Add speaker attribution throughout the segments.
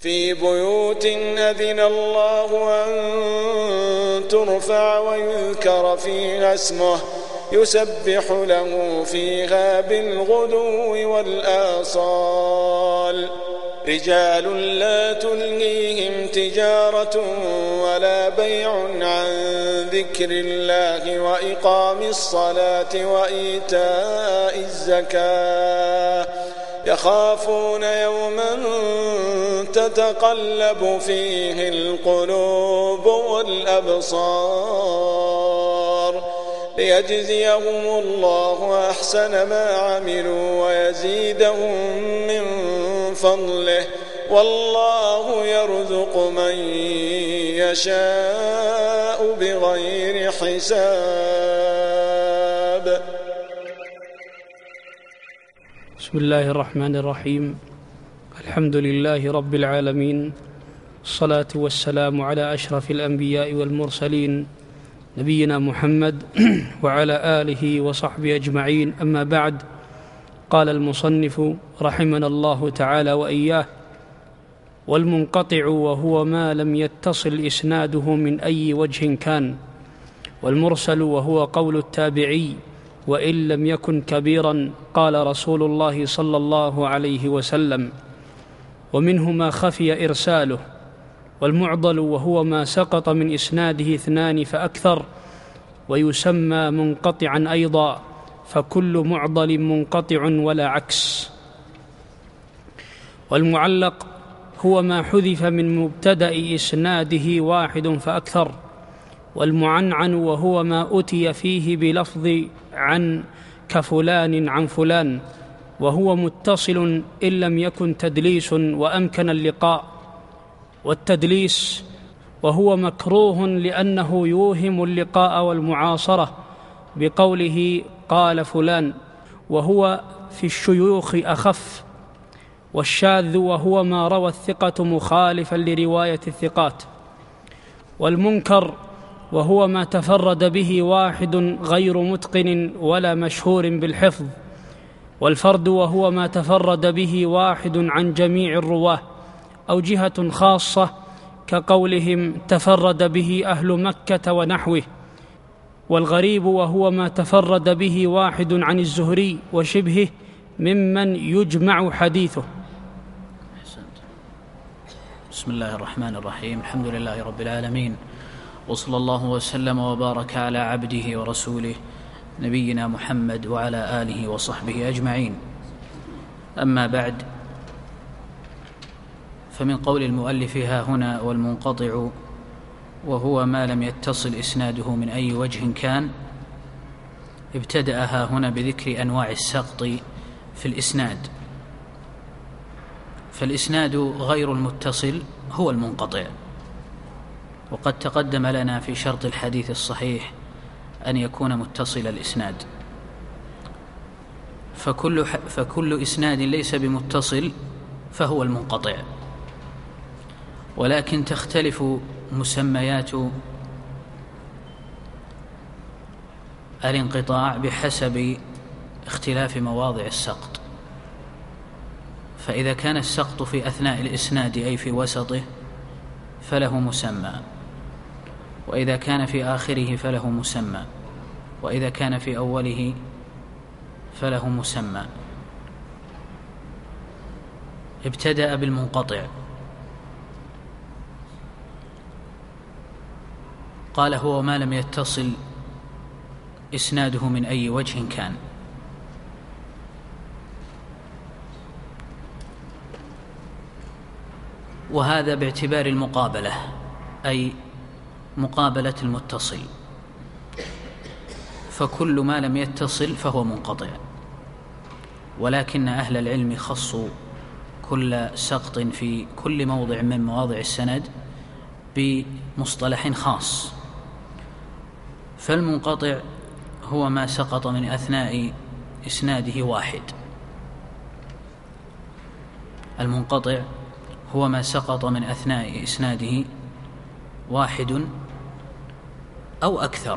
Speaker 1: في بيوت أذن الله أن ترفع ويذكر فيها اسمه يسبح له فيها بالغدو والآصال رجال لا تلهيهم تجارة ولا بيع عن ذكر الله وإقام الصلاة وإيتاء الزكاة يخافون يوما تتقلب فيه القلوب والأبصار ليجزيهم الله أحسن ما عملوا ويزيدهم من فضله والله يرزق من يشاء بغير حساب.
Speaker 2: بسم الله الرحمن الرحيم. الحمد لله رب العالمين، الصلاة والسلام على أشرف الأنبياء والمرسلين نبينا محمد وعلى آله وصحبه أجمعين. أما بعد، قال المصنف رحمنا الله تعالى وإياه: والمنقطع وهو ما لم يتصل إسناده من أي وجه كان، والمرسل وهو قول التابعي وإن لم يكن كبيرا، قال رسول الله صلى الله عليه وسلم، ومنه ما خفي إرساله. والمعضل وهو ما سقط من إسناده اثنان فأكثر، ويسمى منقطعا أيضا، فكل معضل منقطع ولا عكس. والمعلق هو ما حذف من مبتدأ إسناده واحد فأكثر. والمعنعن وهو ما أتي فيه بلفظ عن كفلان عن فلان، وهو متصل إن لم يكن تدليس وأمكن اللقاء. والتدليس وهو مكروه لأنه يوهم اللقاء والمعاصرة بقوله قال فلان، وهو في الشيوخ أخف. والشاذ وهو ما روى الثقة مخالفا لرواية الثقات. والمنكر وهو ما تفرد به واحد غير متقن ولا مشهور بالحفظ. والفرد وهو ما تفرد به واحد عن جميع الرواه أو جهة خاصة، كقولهم تفرد به أهل مكة ونحوه. والغريب وهو ما تفرد به واحد عن الزهري وشبهه ممن يجمع حديثه.
Speaker 3: بسم الله الرحمن الرحيم. الحمد لله رب العالمين، وصلى الله وسلم وبارك على عبده ورسوله نبينا محمد وعلى آله وصحبه أجمعين. أما بعد، فمن قول المؤلف ها هنا: والمنقطع وهو ما لم يتصل إسناده من أي وجه كان، ابتدأ ها هنا بذكر أنواع السقط في الإسناد. فالإسناد غير المتصل هو المنقطع، وقد تقدم لنا في شرط الحديث الصحيح أن يكون متصل الإسناد. فكل إسناد ليس بمتصل فهو المنقطع، ولكن تختلف مسميات الانقطاع بحسب اختلاف مواضع السقط. فإذا كان السقط في أثناء الإسناد أي في وسطه فله مسمى، وإذا كان في آخره فله مسمى، وإذا كان في أوله فله مسمى. ابتدأ بالمنقطع، قال: هو ما لم يتصل إسناده من أي وجه كان. وهذا باعتبار المقابلة، أي مقابلة المتصل، فكل ما لم يتصل فهو منقطع. ولكن أهل العلم خصوا كل سقط في كل موضع من مواضع السند بمصطلح خاص. فالمنقطع هو ما سقط من أثناء إسناده واحد. المنقطع هو ما سقط من أثناء إسناده واحد أو أكثر.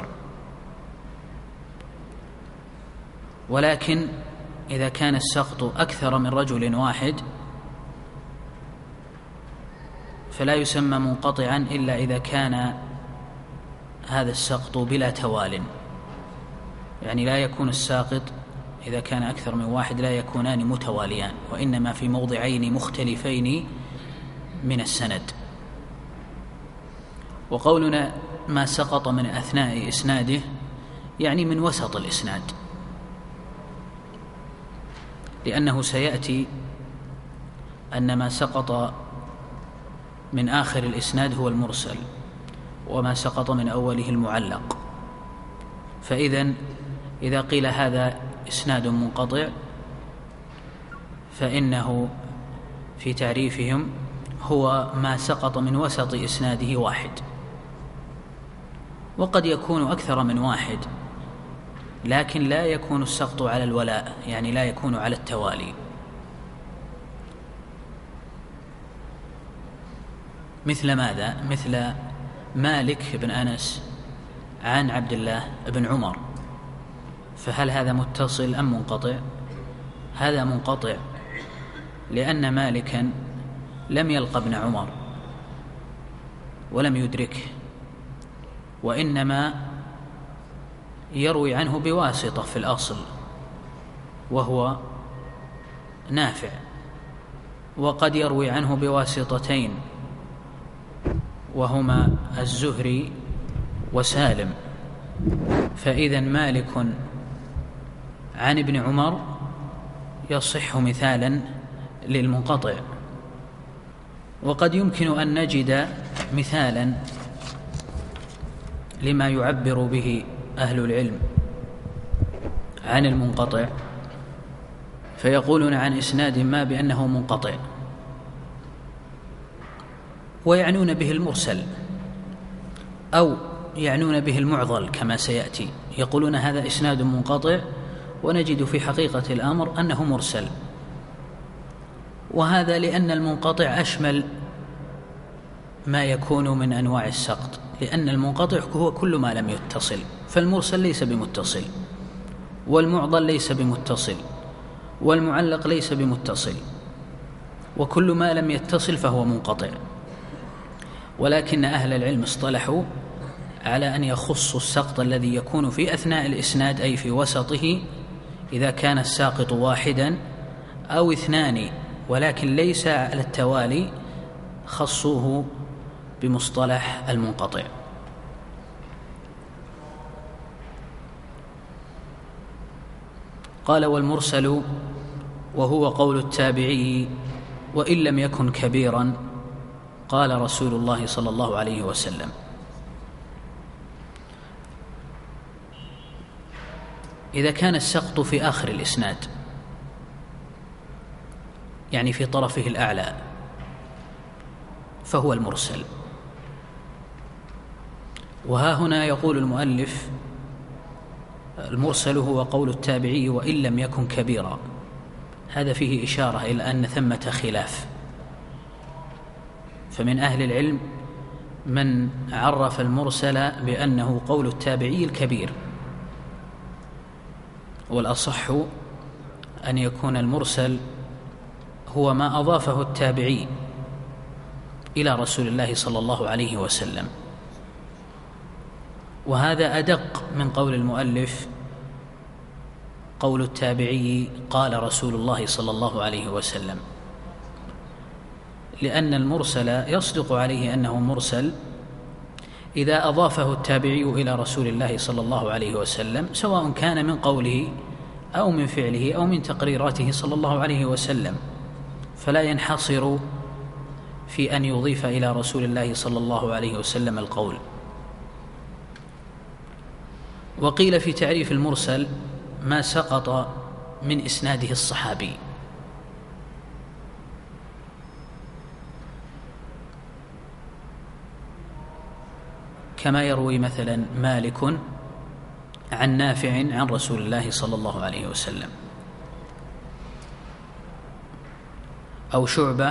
Speaker 3: ولكن إذا كان السقط أكثر من رجل واحد فلا يسمى منقطعا إلا إذا كان هذا السقط بلا توال، يعني لا يكون الساقط إذا كان أكثر من واحد لا يكونان متواليان، وإنما في موضعين مختلفين من السند. وقولنا ما سقط من أثناء إسناده يعني من وسط الإسناد، لأنه سيأتي أن ما سقط من آخر الإسناد هو المرسل، وما سقط من أوله المعلق. إذا قيل هذا إسناد منقطع فإنه في تعريفهم هو ما سقط من وسط إسناده واحد، وقد يكون أكثر من واحد، لكن لا يكون السقط على الولاء، يعني لا يكون على التوالي. مثل ماذا؟ مثل مالك بن أنس عن عبد الله بن عمر، فهل هذا متصل أم منقطع؟ هذا منقطع، لأن مالكا لم يلق ابن عمر ولم يدركه، وإنما يروي عنه بواسطة في الأصل وهو نافع، وقد يروي عنه بواسطتين وهما الزهري وسالم. فإذا مالك عن ابن عمر يصح مثالا للمنقطع. وقد يمكن أن نجد مثالا لما يعبر به أهل العلم عن المنقطع، فيقولون عن إسناد ما بأنه منقطع، ويعنون به المرسل أو يعنون به المعضل كما سيأتي، يقولون هذا إسناد منقطع ونجد في حقيقة الأمر أنه مرسل. وهذا لأن المنقطع أشمل ما يكون من أنواع السقط، لأن المنقطع هو كل ما لم يتصل، فالمرسل ليس بمتصل، والمعضل ليس بمتصل، والمعلق ليس بمتصل، وكل ما لم يتصل فهو منقطع. ولكن أهل العلم اصطلحوا على أن يخصوا السقط الذي يكون في أثناء الإسناد، أي في وسطه، إذا كان الساقط واحدا أو اثنان ولكن ليس على التوالي، خصوه بمصطلح المنقطع. قال: والمرسل وهو قول التابعي وإن لم يكن كبيرا، قال رسول الله صلى الله عليه وسلم. إذا كان السقط في آخر الإسناد، يعني في طرفه الأعلى، فهو المرسل. وها هنا يقول المؤلف: المرسل هو قول التابعي وإن لم يكن كبيرا. هذا فيه إشارة إلى أن ثمة خلاف، فمن أهل العلم من عرف المرسل بأنه قول التابعي الكبير، والأصح أن يكون المرسل هو ما أضافه التابعي إلى رسول الله صلى الله عليه وسلم. وهذا أدق من قول المؤلف قول التابعي قال رسول الله صلى الله عليه وسلم، لأن المرسل يصدق عليه أنه مرسل إذا أضافه التابعي إلى رسول الله صلى الله عليه وسلم، سواء كان من قوله أو من فعله أو من تقريراته صلى الله عليه وسلم، فلا ينحصر في أن يضيف إلى رسول الله صلى الله عليه وسلم القول. وقيل في تعريف المرسل ما سقط من إسناده الصحابي، كما يروي مثلا مالك عن نافع عن رسول الله صلى الله عليه وسلم، أو شعبة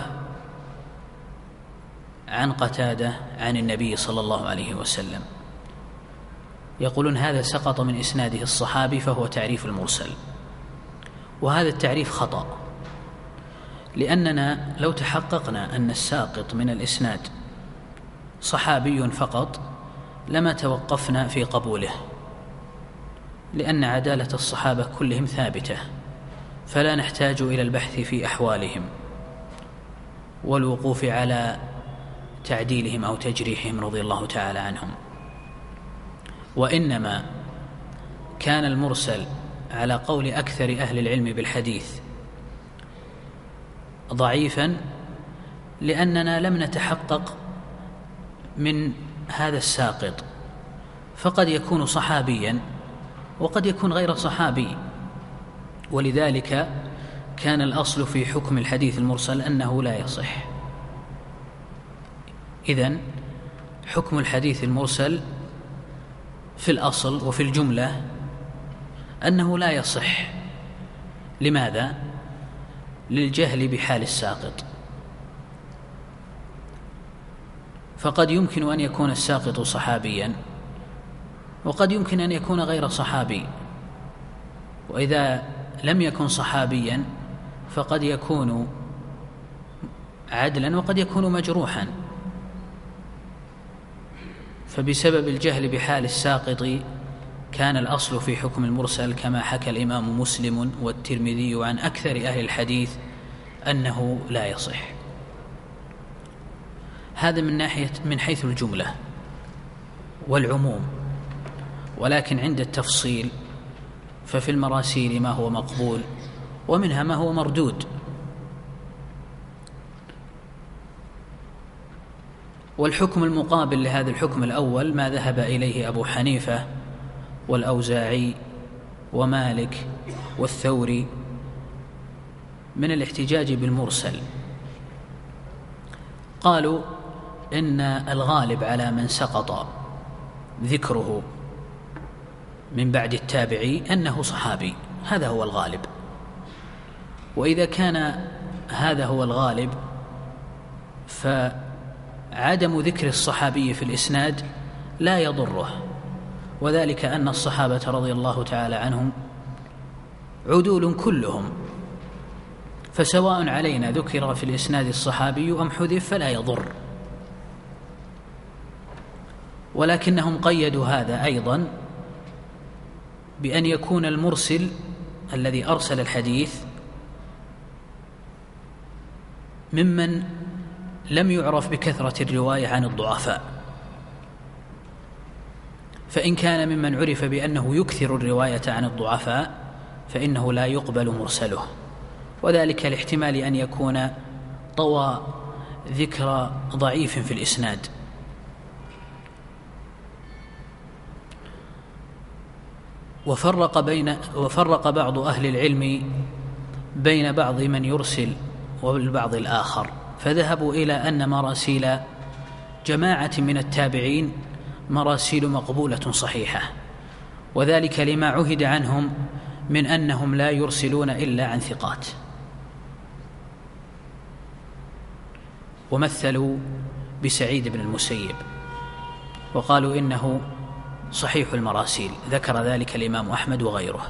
Speaker 3: عن قتادة عن النبي صلى الله عليه وسلم، يقولون هذا سقط من إسناده الصحابي، فهو تعريف المرسل. وهذا التعريف خطأ، لأننا لو تحققنا أن الساقط من الإسناد صحابي فقط لما توقفنا في قبوله، لأن عدالة الصحابة كلهم ثابتة، فلا نحتاج إلى البحث في أحوالهم والوقوف على تعديلهم أو تجريحهم رضي الله تعالى عنهم. وإنما كان المرسل على قول أكثر أهل العلم بالحديث ضعيفا لأننا لم نتحقق من هذا الساقط، فقد يكون صحابيا وقد يكون غير صحابي، ولذلك كان الأصل في حكم الحديث المرسل أنه لا يصح. إذن حكم الحديث المرسل في الأصل وفي الجملة أنه لا يصح. لماذا؟ للجهل بحال الساقط، فقد يمكن أن يكون الساقط صحابيا وقد يمكن أن يكون غير صحابي، وإذا لم يكن صحابيا فقد يكون عدلا وقد يكون مجروحا. فبسبب الجهل بحال الساقط كان الأصل في حكم المرسل كما حكى الإمام مسلم والترمذي عن أكثر أهل الحديث أنه لا يصح. هذا من حيث الجملة والعموم، ولكن عند التفصيل ففي المراسيل ما هو مقبول ومنها ما هو مردود. والحكم المقابل لهذا الحكم الأول ما ذهب إليه أبو حنيفة والأوزاعي ومالك والثوري من الاحتجاج بالمرسل. قالوا إن الغالب على من سقط ذكره من بعد التابعي أنه صحابي، هذا هو الغالب. وإذا كان هذا هو الغالب فعدم ذكر الصحابي في الإسناد لا يضره، وذلك أن الصحابة رضي الله تعالى عنهم عدول كلهم، فسواء علينا ذكر في الإسناد الصحابي أم حذف فلا يضر. ولكنهم قيدوا هذا أيضا بأن يكون المرسل الذي أرسل الحديث ممن لم يعرف بكثرة الرواية عن الضعفاء، فإن كان ممن عرف بأنه يكثر الرواية عن الضعفاء فإنه لا يقبل مرسله، وذلك لاحتمال أن يكون طوى ذكر ضعيف في الإسناد. وفرق بعض أهل العلم بين بعض من يرسل والبعض الآخر، فذهبوا إلى أن مراسيل جماعة من التابعين مراسيل مقبولة صحيحة، وذلك لما عهد عنهم من أنهم لا يرسلون إلا عن ثقات. ومثلوا بسعيد بن المسيب وقالوا إنه صحيح المراسيل، ذكر ذلك الإمام أحمد وغيره.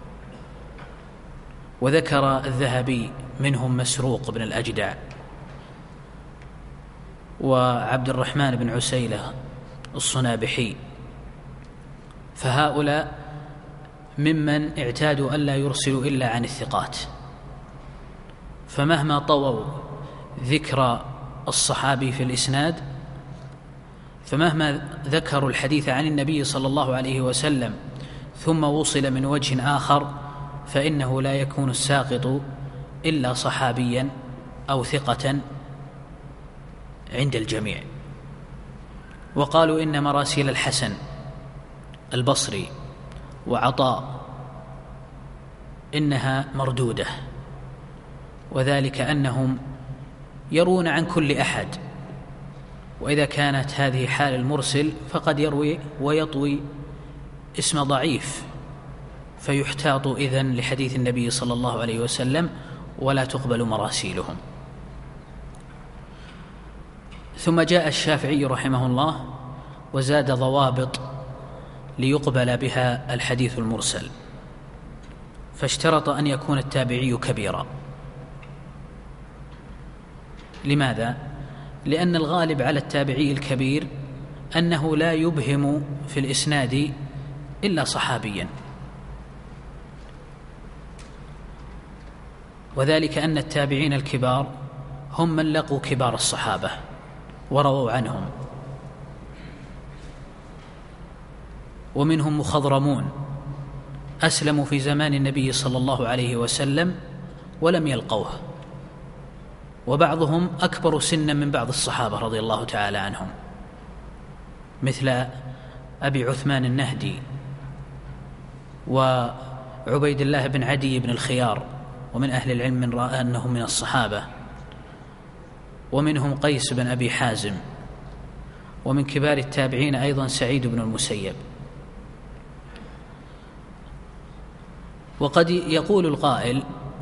Speaker 3: وذكر الذهبي منهم مسروق بن الأجدع وعبد الرحمن بن عسيلة الصنابحي، فهؤلاء ممن اعتادوا ألا يرسلوا إلا عن الثقات، فمهما طووا ذكر الصحابي في الإسناد، فمهما ذكروا الحديث عن النبي صلى الله عليه وسلم ثم وصل من وجه آخر فإنه لا يكون الساقط إلا صحابيا أو ثقة عند الجميع. وقالوا إن مراسيل الحسن البصري وعطاء إنها مردودة، وذلك أنهم يرون عن كل أحد، وإذا كانت هذه حال المرسل فقد يروي ويطوي اسم ضعيف، فيحتاط إذن لحديث النبي صلى الله عليه وسلم ولا تقبل مراسيلهم. ثم جاء الشافعي رحمه الله وزاد ضوابط ليقبل بها الحديث المرسل، فاشترط أن يكون التابعي كبيرا، لماذا؟ لأن الغالب على التابعي الكبير أنه لا يبهم في الإسناد إلا صحابيا، وذلك أن التابعين الكبار هم من لقوا كبار الصحابة ورووا عنهم، ومنهم مخضرمون أسلموا في زمان النبي صلى الله عليه وسلم ولم يلقوه، وبعضهم أكبر سنا من بعض الصحابة رضي الله تعالى عنهم، مثل أبي عثمان النهدي وعبيد الله بن عدي بن الخيار، ومن أهل العلم من رأى أنهم من الصحابة، ومنهم قيس بن أبي حازم، ومن كبار التابعين أيضا سعيد بن المسيب. وقد يقول القائل: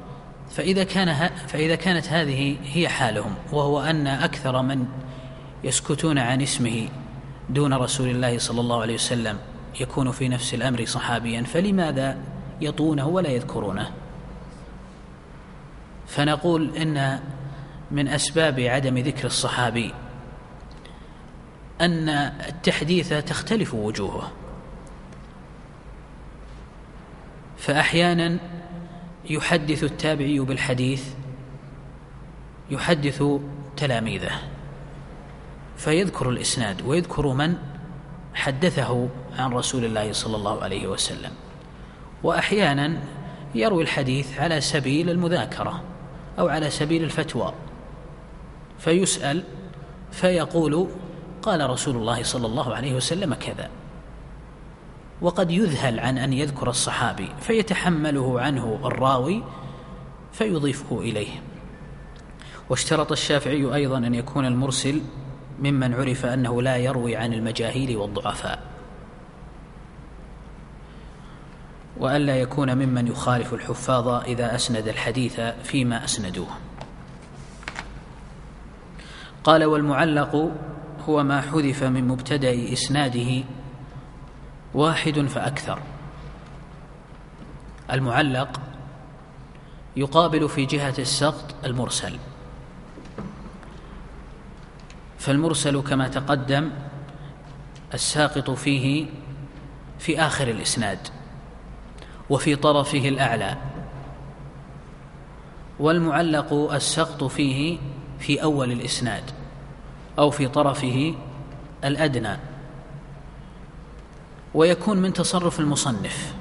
Speaker 3: فإذا كانت هذه هي حالهم، وهو أن أكثر من يسكتون عن اسمه دون رسول الله صلى الله عليه وسلم يكون في نفس الأمر صحابيا، فلماذا يطونه ولا يذكرونه؟ فنقول إن من أسباب عدم ذكر الصحابي أن التحديث تختلف وجوهه، فأحيانا يحدث التابعي بالحديث يحدث تلاميذه فيذكر الإسناد ويذكر من حدثه عن رسول الله صلى الله عليه وسلم، وأحيانا يروي الحديث على سبيل المذاكرة أو على سبيل الفتوى، فيسأل فيقول: قال رسول الله صلى الله عليه وسلم كذا، وقد يذهل عن أن يذكر الصحابي فيتحمله عنه الراوي فيضيفه إليه. واشترط الشافعي أيضا أن يكون المرسل ممن عرف أنه لا يروي عن المجاهيل والضعفاء، وألا يكون ممن يخالف الحفاظ إذا أسند الحديث فيما أسندوه. قال: والمعلق هو ما حذف من مبتدأ إسناده واحد فأكثر. المعلق يقابل في جهة السقط المرسل، فالمرسل كما تقدم الساقط فيه في آخر الإسناد وفي طرفه الأعلى، والمعلق السقط فيه في أول الإسناد أو في طرفه الأدنى، ويكون من تصرف المصنف،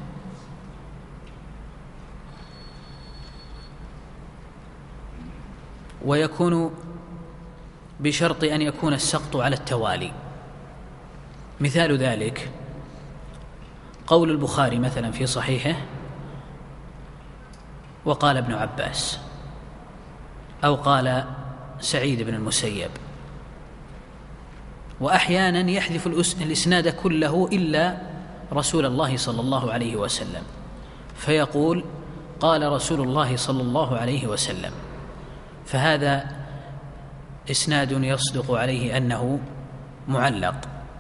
Speaker 3: ويكون بشرط أن يكون السقط على التوالي. مثال ذلك قول البخاري مثلا في صحيحه: وقال ابن عباس، أو قال سعيد بن المسيب. وأحيانا يحذف الإسناد كله إلا رسول الله صلى الله عليه وسلم، فيقول: قال رسول الله صلى الله عليه وسلم، فهذا إسناد يصدق عليه أنه معلق.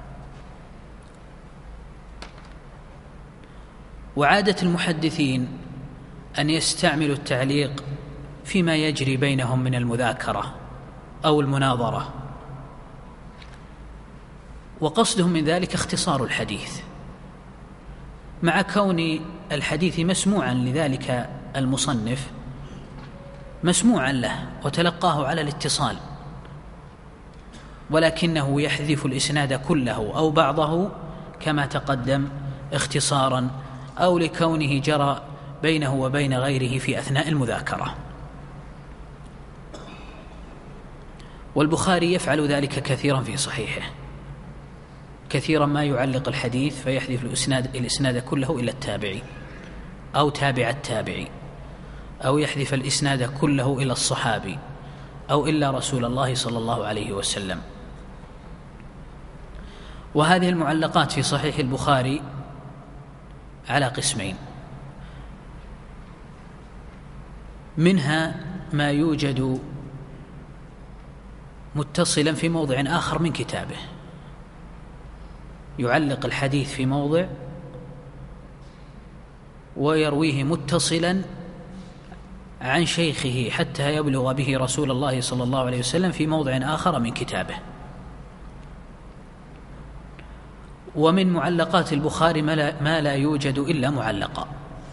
Speaker 3: وعادة المحدثين أن يستعملوا التعليق فيما يجري بينهم من المذاكرة أو المناظرة، وقصدهم من ذلك اختصار الحديث، مع كون الحديث مسموعا لذلك المصنف، مسموعا له وتلقاه على الاتصال، ولكنه يحذف الإسناد كله أو بعضه كما تقدم اختصارا، أو لكونه جرى بينه وبين غيره في أثناء المذاكرة. والبخاري يفعل ذلك كثيرا في صحيحه، كثيرا ما يعلق الحديث فيحذف الإسناد كله إلى التابعي أو تابع التابعي، أو يحذف الإسناد كله إلى الصحابي أو إلا رسول الله صلى الله عليه وسلم. وهذه المعلقات في صحيح البخاري على قسمين: منها ما يوجد متصلا في موضع آخر من كتابه، يعلق الحديث في موضع ويرويه متصلا عن شيخه حتى يبلغ به رسول الله صلى الله عليه وسلم في موضع آخر من كتابه. ومن معلقات البخاري ما لا يوجد إلا معلقا،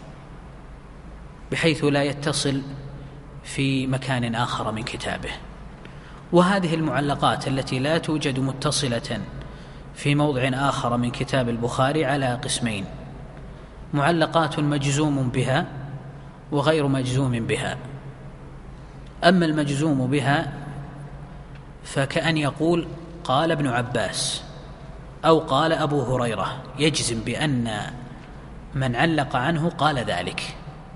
Speaker 3: بحيث لا يتصل في مكان آخر من كتابه. وهذه المعلقات التي لا توجد متصلة في موضع آخر من كتاب البخاري على قسمين: معلقات مجزوم بها وغير مجزوم بها. أما المجزوم بها فكأن يقول قال ابن عباس أو قال أبو هريرة، يجزم بأن من علق عنه قال ذلك،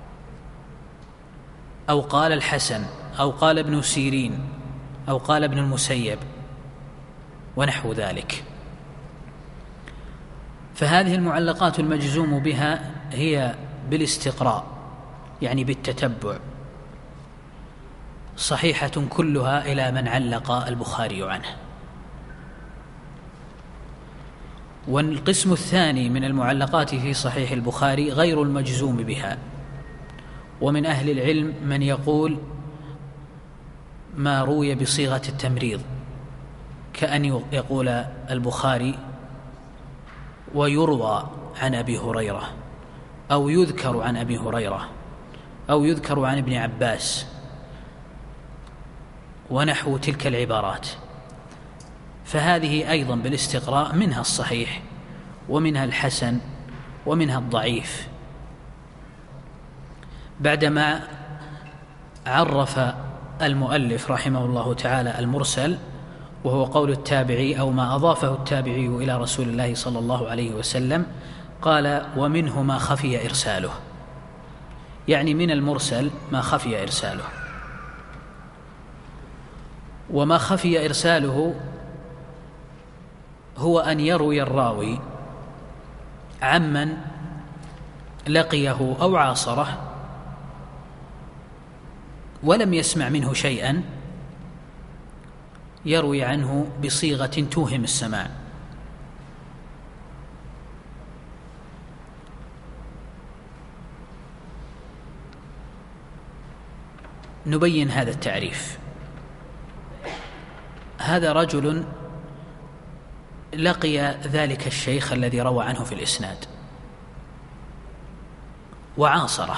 Speaker 3: أو قال الحسن أو قال ابن سيرين أو قال ابن المسيب ونحو ذلك. فهذه المعلقات المجزوم بها هي بالاستقراء، يعني بالتتبع، صحيحة كلها إلى من علق البخاري عنه. والقسم الثاني من المعلقات في صحيح البخاري غير المجزوم بها. ومن أهل العلم من يقول ما روي بصيغة التمريض، كأن يقول البخاري ويروى عن أبي هريرة، أو يذكر عن أبي هريرة، أو يذكر عن ابن عباس، ونحو تلك العبارات. فهذه أيضا بالاستقراء منها الصحيح ومنها الحسن ومنها الضعيف. بعدما عرف المؤلف رحمه الله تعالى المرسل، وهو قول التابعي أو ما أضافه التابعي إلى رسول الله صلى الله عليه وسلم، قال ومنه ما خفي إرساله، يعني من المرسل ما خفي إرساله. وما خفي إرساله هو أن يروي الراوي عمن لقيه أو عاصره ولم يسمع منه شيئا، يروي عنه بصيغة توهم السماع. نبين هذا التعريف. هذا رجل لقي ذلك الشيخ الذي روى عنه في الإسناد وعاصره،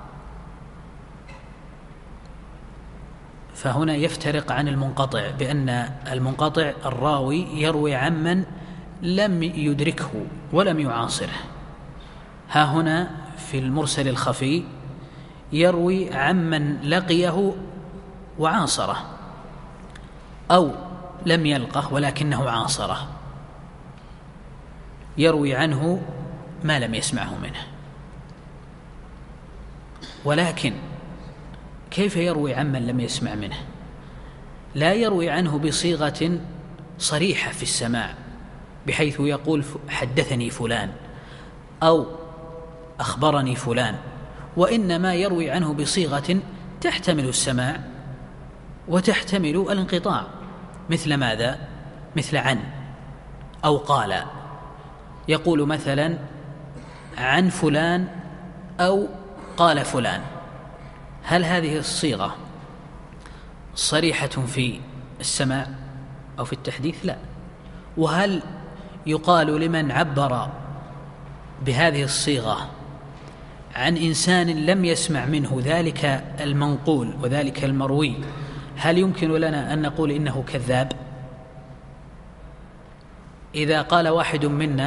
Speaker 3: فهنا يفترق عن المنقطع، بأن المنقطع الراوي يروي عمن لم يدركه ولم يعاصره. ها هنا في المرسل الخفي يروي عمن لقيه وعاصره، أو لم يلقه ولكنه عاصره، يروي عنه ما لم يسمعه منه. ولكن كيف يروي عمن لم يسمع منه؟ لا يروي عنه بصيغة صريحة في السماع، بحيث يقول حدثني فلان أو أخبرني فلان، وإنما يروي عنه بصيغة تحتمل السماع وتحتمل الانقطاع. مثل ماذا؟ مثل عن أو قال. يقول مثلا عن فلان أو قال فلان. هل هذه الصيغة صريحة في السماع أو في التحديث؟ لا. وهل يقال لمن عبر بهذه الصيغة عن إنسان لم يسمع منه ذلك المنقول وذلك المروي، هل يمكن لنا أن نقول إنه كذاب؟ إذا قال واحد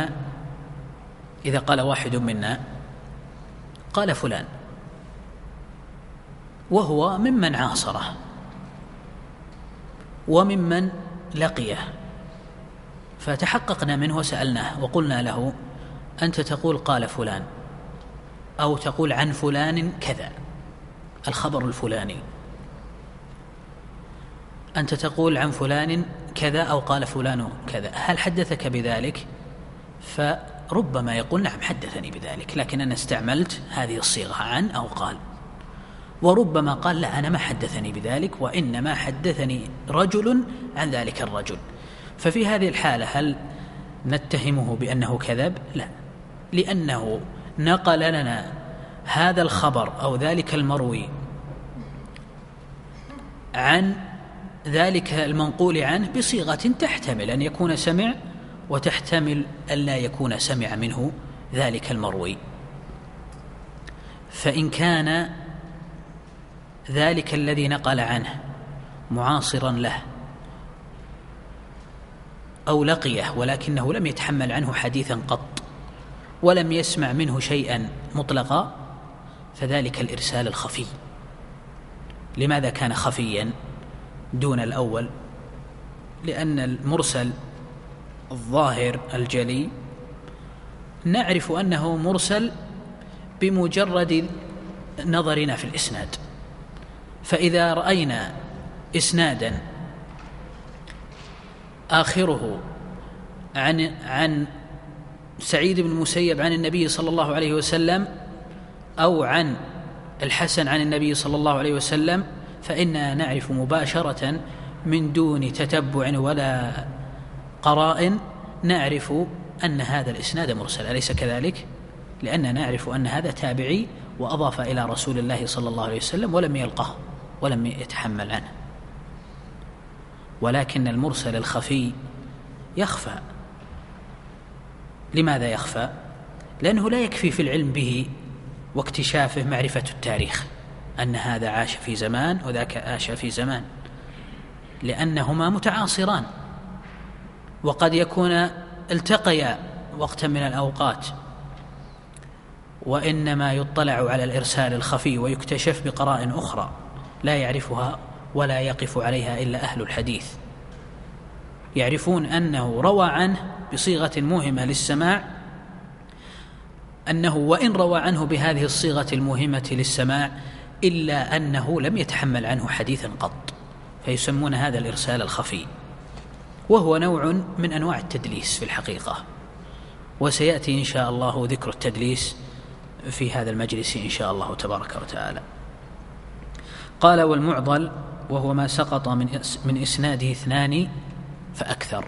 Speaker 3: منا قال فلان وهو ممن عاصره وممن لقيه، فتحققنا منه وسألناه وقلنا له أنت تقول قال فلان أو تقول عن فلان كذا الخبر الفلاني، أنت تقول عن فلان كذا أو قال فلان كذا، هل حدثك بذلك؟ فربما يقول نعم حدثني بذلك، لكن أنا استعملت هذه الصيغة عن أو قال. وربما قال لا أنا ما حدثني بذلك، وإنما حدثني رجل عن ذلك الرجل. ففي هذه الحالة هل نتهمه بأنه كذب؟ لا، لأنه نقل لنا هذا الخبر أو ذلك المروي عن ذلك المنقول عنه بصيغة تحتمل أن يكون سمع وتحتمل أن لا يكون سمع منه ذلك المروي. فإن كان ذلك الذي نقل عنه معاصرا له أو لقيه ولكنه لم يتحمل عنه حديثا قط ولم يسمع منه شيئا مطلقا فذلك الإرسال الخفي. لماذا كان خفيا دون الأول؟ لأن المرسل الظاهر الجلي نعرف أنه مرسل بمجرد نظرنا في الإسناد. فإذا رأينا إسنادا آخره عن سعيد بن المسيب عن النبي صلى الله عليه وسلم أو عن الحسن عن النبي صلى الله عليه وسلم فإننا نعرف مباشرة من دون تتبع ولا قرائن نعرف أن هذا الإسناد مرسل، أليس كذلك؟ لأننا نعرف أن هذا تابعي وأضاف إلى رسول الله صلى الله عليه وسلم ولم يلقه ولم يتحمل عنه. ولكن المرسل الخفي يخفى. لماذا يخفى؟ لأنه لا يكفي في العلم به واكتشافه معرفة التاريخ أن هذا عاش في زمان وذاك عاش في زمان، لأنهما متعاصران وقد يكون التقيا وقتا من الأوقات، وإنما يطلع على الإرسال الخفي ويكتشف بقرائن أخرى لا يعرفها ولا يقف عليها إلا أهل الحديث. يعرفون أنه روى عنه بصيغة موهمة للسماع، أنه وإن روى عنه بهذه الصيغة الموهمة للسماع إلا أنه لم يتحمل عنه حديثا قط، فيسمون هذا الإرسال الخفي، وهو نوع من أنواع التدليس في الحقيقة، وسيأتي إن شاء الله ذكر التدليس في هذا المجلس إن شاء الله تبارك وتعالى. قال: والمعضل وهو ما سقط من إسناده اثنان فأكثر.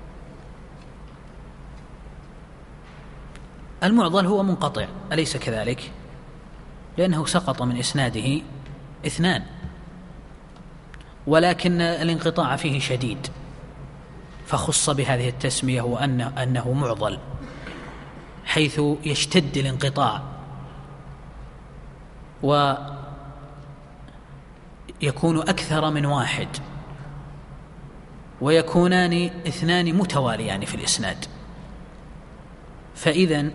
Speaker 3: المعضل هو منقطع، أليس كذلك؟ لأنه سقط من إسناده اثنان، ولكن الانقطاع فيه شديد فخص بهذه التسمية وأنه معضل، حيث يشتد الانقطاع ويكون أكثر من واحد ويكونان اثنان متواليان في الإسناد. فإذن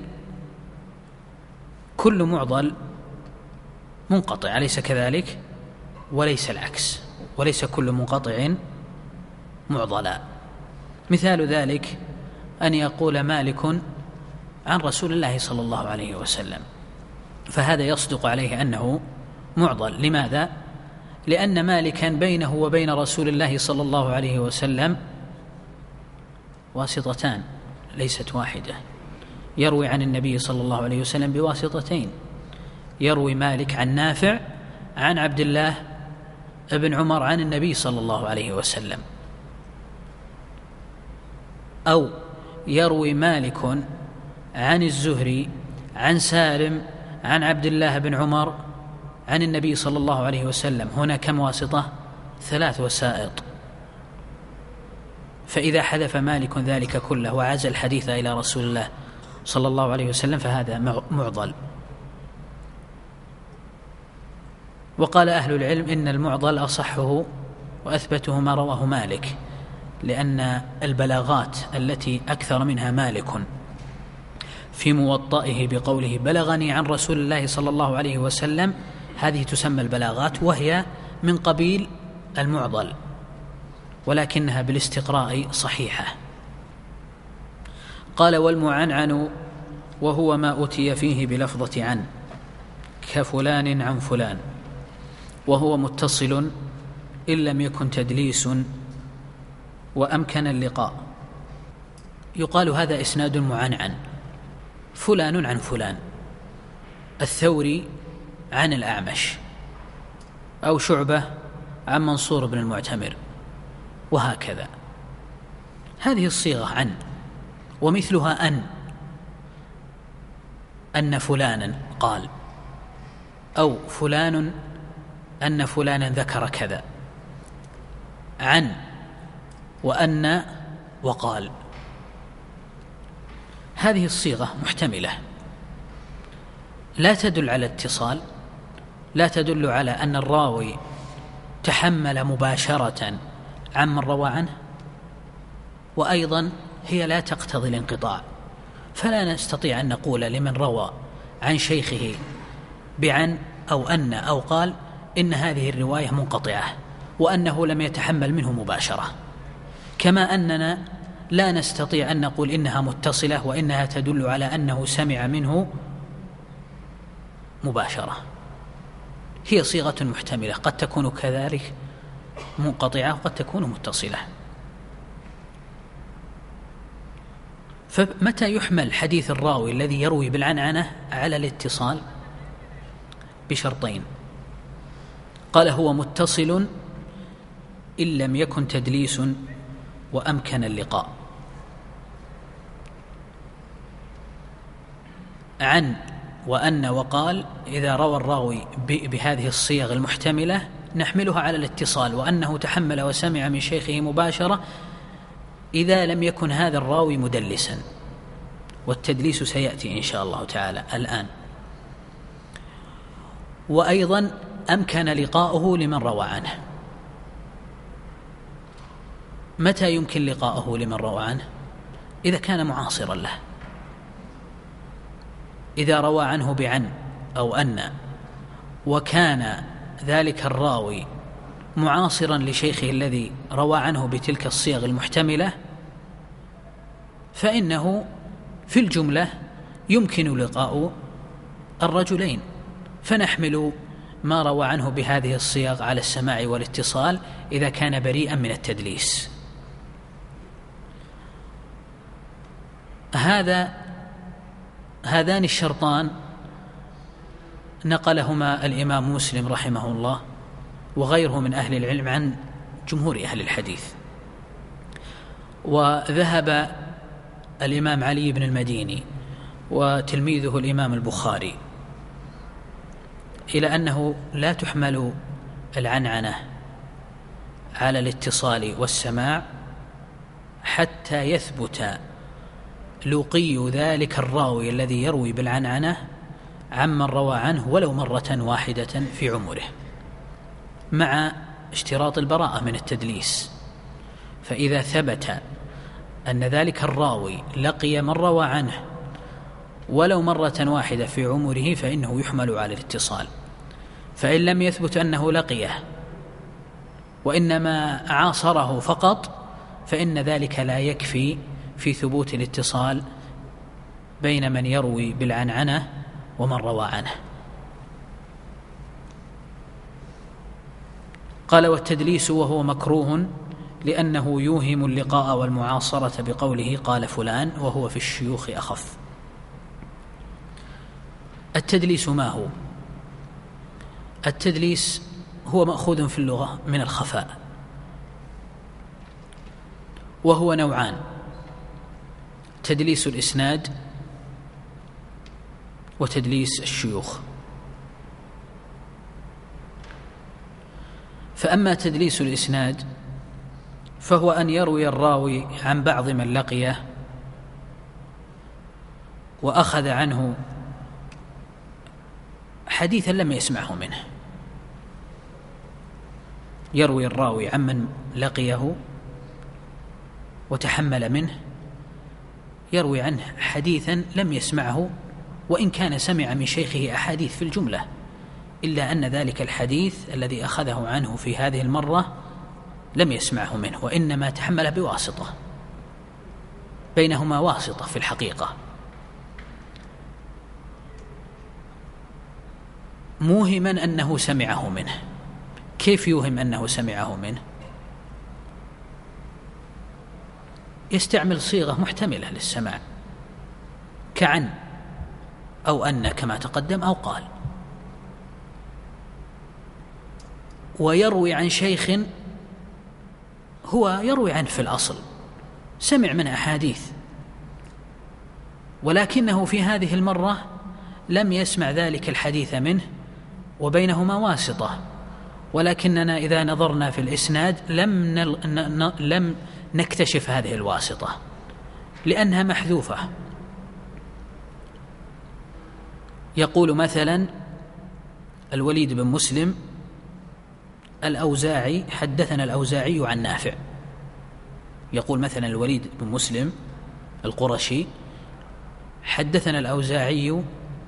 Speaker 3: كل معضل منقطع، أليس كذلك؟ وليس العكس، وليس كل منقطع معضلا. مثال ذلك أن يقول مالك عن رسول الله صلى الله عليه وسلم، فهذا يصدق عليه أنه معضل. لماذا؟ لأن مالكا بينه وبين رسول الله صلى الله عليه وسلم واسطتان ليست واحدة، يروي عن النبي صلى الله عليه وسلم بواسطتين. يروي مالك عن نافع عن عبد الله بن عمر عن النبي صلى الله عليه وسلم، أو يروي مالك عن الزهري عن سالم عن عبد الله بن عمر عن النبي صلى الله عليه وسلم. هنا كم واسطة؟ 3 وسائط. فإذا حذف مالك ذلك كله وعزى الحديث إلى رسول الله صلى الله عليه وسلم فهذا معضل. وقال أهل العلم إن المعضل أصحه وأثبته ما رواه مالك، لأن البلاغات التي أكثر منها مالك في موطئه بقوله بلغني عن رسول الله صلى الله عليه وسلم، هذه تسمى البلاغات، وهي من قبيل المعضل، ولكنها بالاستقراء صحيحة. قال: والمعنعن وهو ما أتي فيه بلفظة عن كفلان عن فلان، وهو متصل إن لم يكن تدليس وأمكن اللقاء. يقال هذا إسناد معنعن، فلان عن فلان، الثوري عن الأعمش، أو شعبة عن منصور بن المعتمر، وهكذا. هذه الصيغة عن، ومثلها أن فلانا قال، أو فلان أن فلانا ذكر كذا، عن وأن وقال. هذه الصيغة محتملة، لا تدل على اتصال، لا تدل على أن الراوي تحمل مباشرة عمن روى عنه، وأيضا هي لا تقتضي الانقطاع، فلا نستطيع أن نقول لمن روى عن شيخه بعن أو أن أو قال إن هذه الرواية منقطعة وأنه لم يتحمل منه مباشرة، كما أننا لا نستطيع أن نقول إنها متصلة وإنها تدل على أنه سمع منه مباشرة. هي صيغة محتملة، قد تكون كذلك منقطعة وقد تكون متصلة. فمتى يحمل حديث الراوي الذي يروي بالعنعنة على الاتصال؟ بشرطين. قال هو متصل إن لم يكن تدليس وأمكن اللقاء. عن وأن وقال إذا روى الراوي بهذه الصيغ المحتملة نحملها على الاتصال، وأنه تحمل وسمع من شيخه مباشرة إذا لم يكن هذا الراوي مدلسا، والتدليس سيأتي إن شاء الله تعالى الآن. وأيضا أمكن لقاؤه لمن روى عنه. متى يمكن لقاؤه لمن روى عنه؟ إذا كان معاصرا له، إذا روى عنه بعن أو أن وكان ذلك الراوي معاصرا لشيخه الذي روى عنه بتلك الصيغ المحتملة، فإنه في الجملة يمكن لقاء الرجلين، فنحمل ما روى عنه بهذه الصيغ على السماع والاتصال إذا كان بريئا من التدليس. هذان الشرطان نقلهما الإمام مسلم رحمه الله وغيره من أهل العلم عن جمهور أهل الحديث. وذهب الإمام علي بن المديني وتلميذه الإمام البخاري إلى أنه لا تحمل العنعنة على الاتصال والسماع حتى يثبت لقي ذلك الراوي الذي يروي بالعنعنة عمن روى عنه ولو مرة واحدة في عمره، مع اشتراط البراءة من التدليس. فإذا ثبت أن ذلك الراوي لقي من روى عنه ولو مرة واحدة في عمره فإنه يحمل على الاتصال. فإن لم يثبت أنه لقيه وإنما عاصره فقط فإن ذلك لا يكفي في ثبوت الاتصال بين من يروي بالعنعنة ومن روى عنه. قال والتدليس وهو مكروه لأنه يوهم اللقاء والمعاصرة بقوله قال فلان، وهو في الشيوخ أخف. التدليس ما هو؟ التدليس هو مأخوذ في اللغة من الخفاء، وهو نوعان: تدليس الإسناد وتدليس الشيوخ. فأما تدليس الإسناد فهو أن يروي الراوي عن بعض من لقيه وأخذ عنه حديثا لم يسمعه منه. يروي الراوي عمن لقيه وتحمل منه، يروي عنه حديثا لم يسمعه وإن كان سمع من شيخه أحاديث في الجملة، إلا أن ذلك الحديث الذي أخذه عنه في هذه المرة لم يسمعه منه، وإنما تحمله بواسطة، بينهما واسطة في الحقيقة، موهما أنه سمعه منه. كيف يوهم أنه سمعه منه؟ يستعمل صيغة محتملة للسماع كعن أو أن كما تقدم أو قال، ويروي عن شيخ هو يروي عنه في الأصل سمع من أحاديث، ولكنه في هذه المرة لم يسمع ذلك الحديث منه، وبينهما واسطة، ولكننا إذا نظرنا في الإسناد لم نكتشف هذه الواسطة لأنها محذوفة. يقول مثلا الوليد بن مسلم الأوزاعي حدثنا الأوزاعي عن نافع. يقول مثلا الوليد بن مسلم القرشي حدثنا الأوزاعي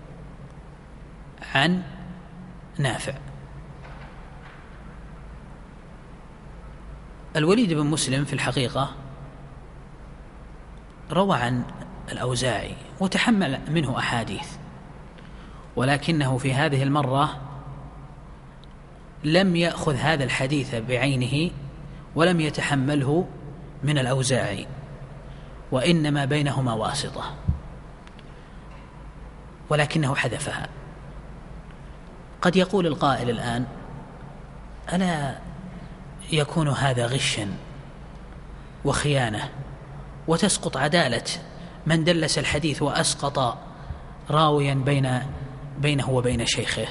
Speaker 3: عن نافع. الوليد بن مسلم في الحقيقة روى عن الأوزاعي وتحمل منه أحاديث، ولكنه في هذه المرة لم يأخذ هذا الحديث بعينه ولم يتحمله من الأوزاعي، وإنما بينهما واسطة، ولكنه حذفها. قد يقول القائل الآن: ألا يكون هذا غشا وخيانة وتسقط عدالة من دلس الحديث وأسقط راويا بينه وبين شيخه؟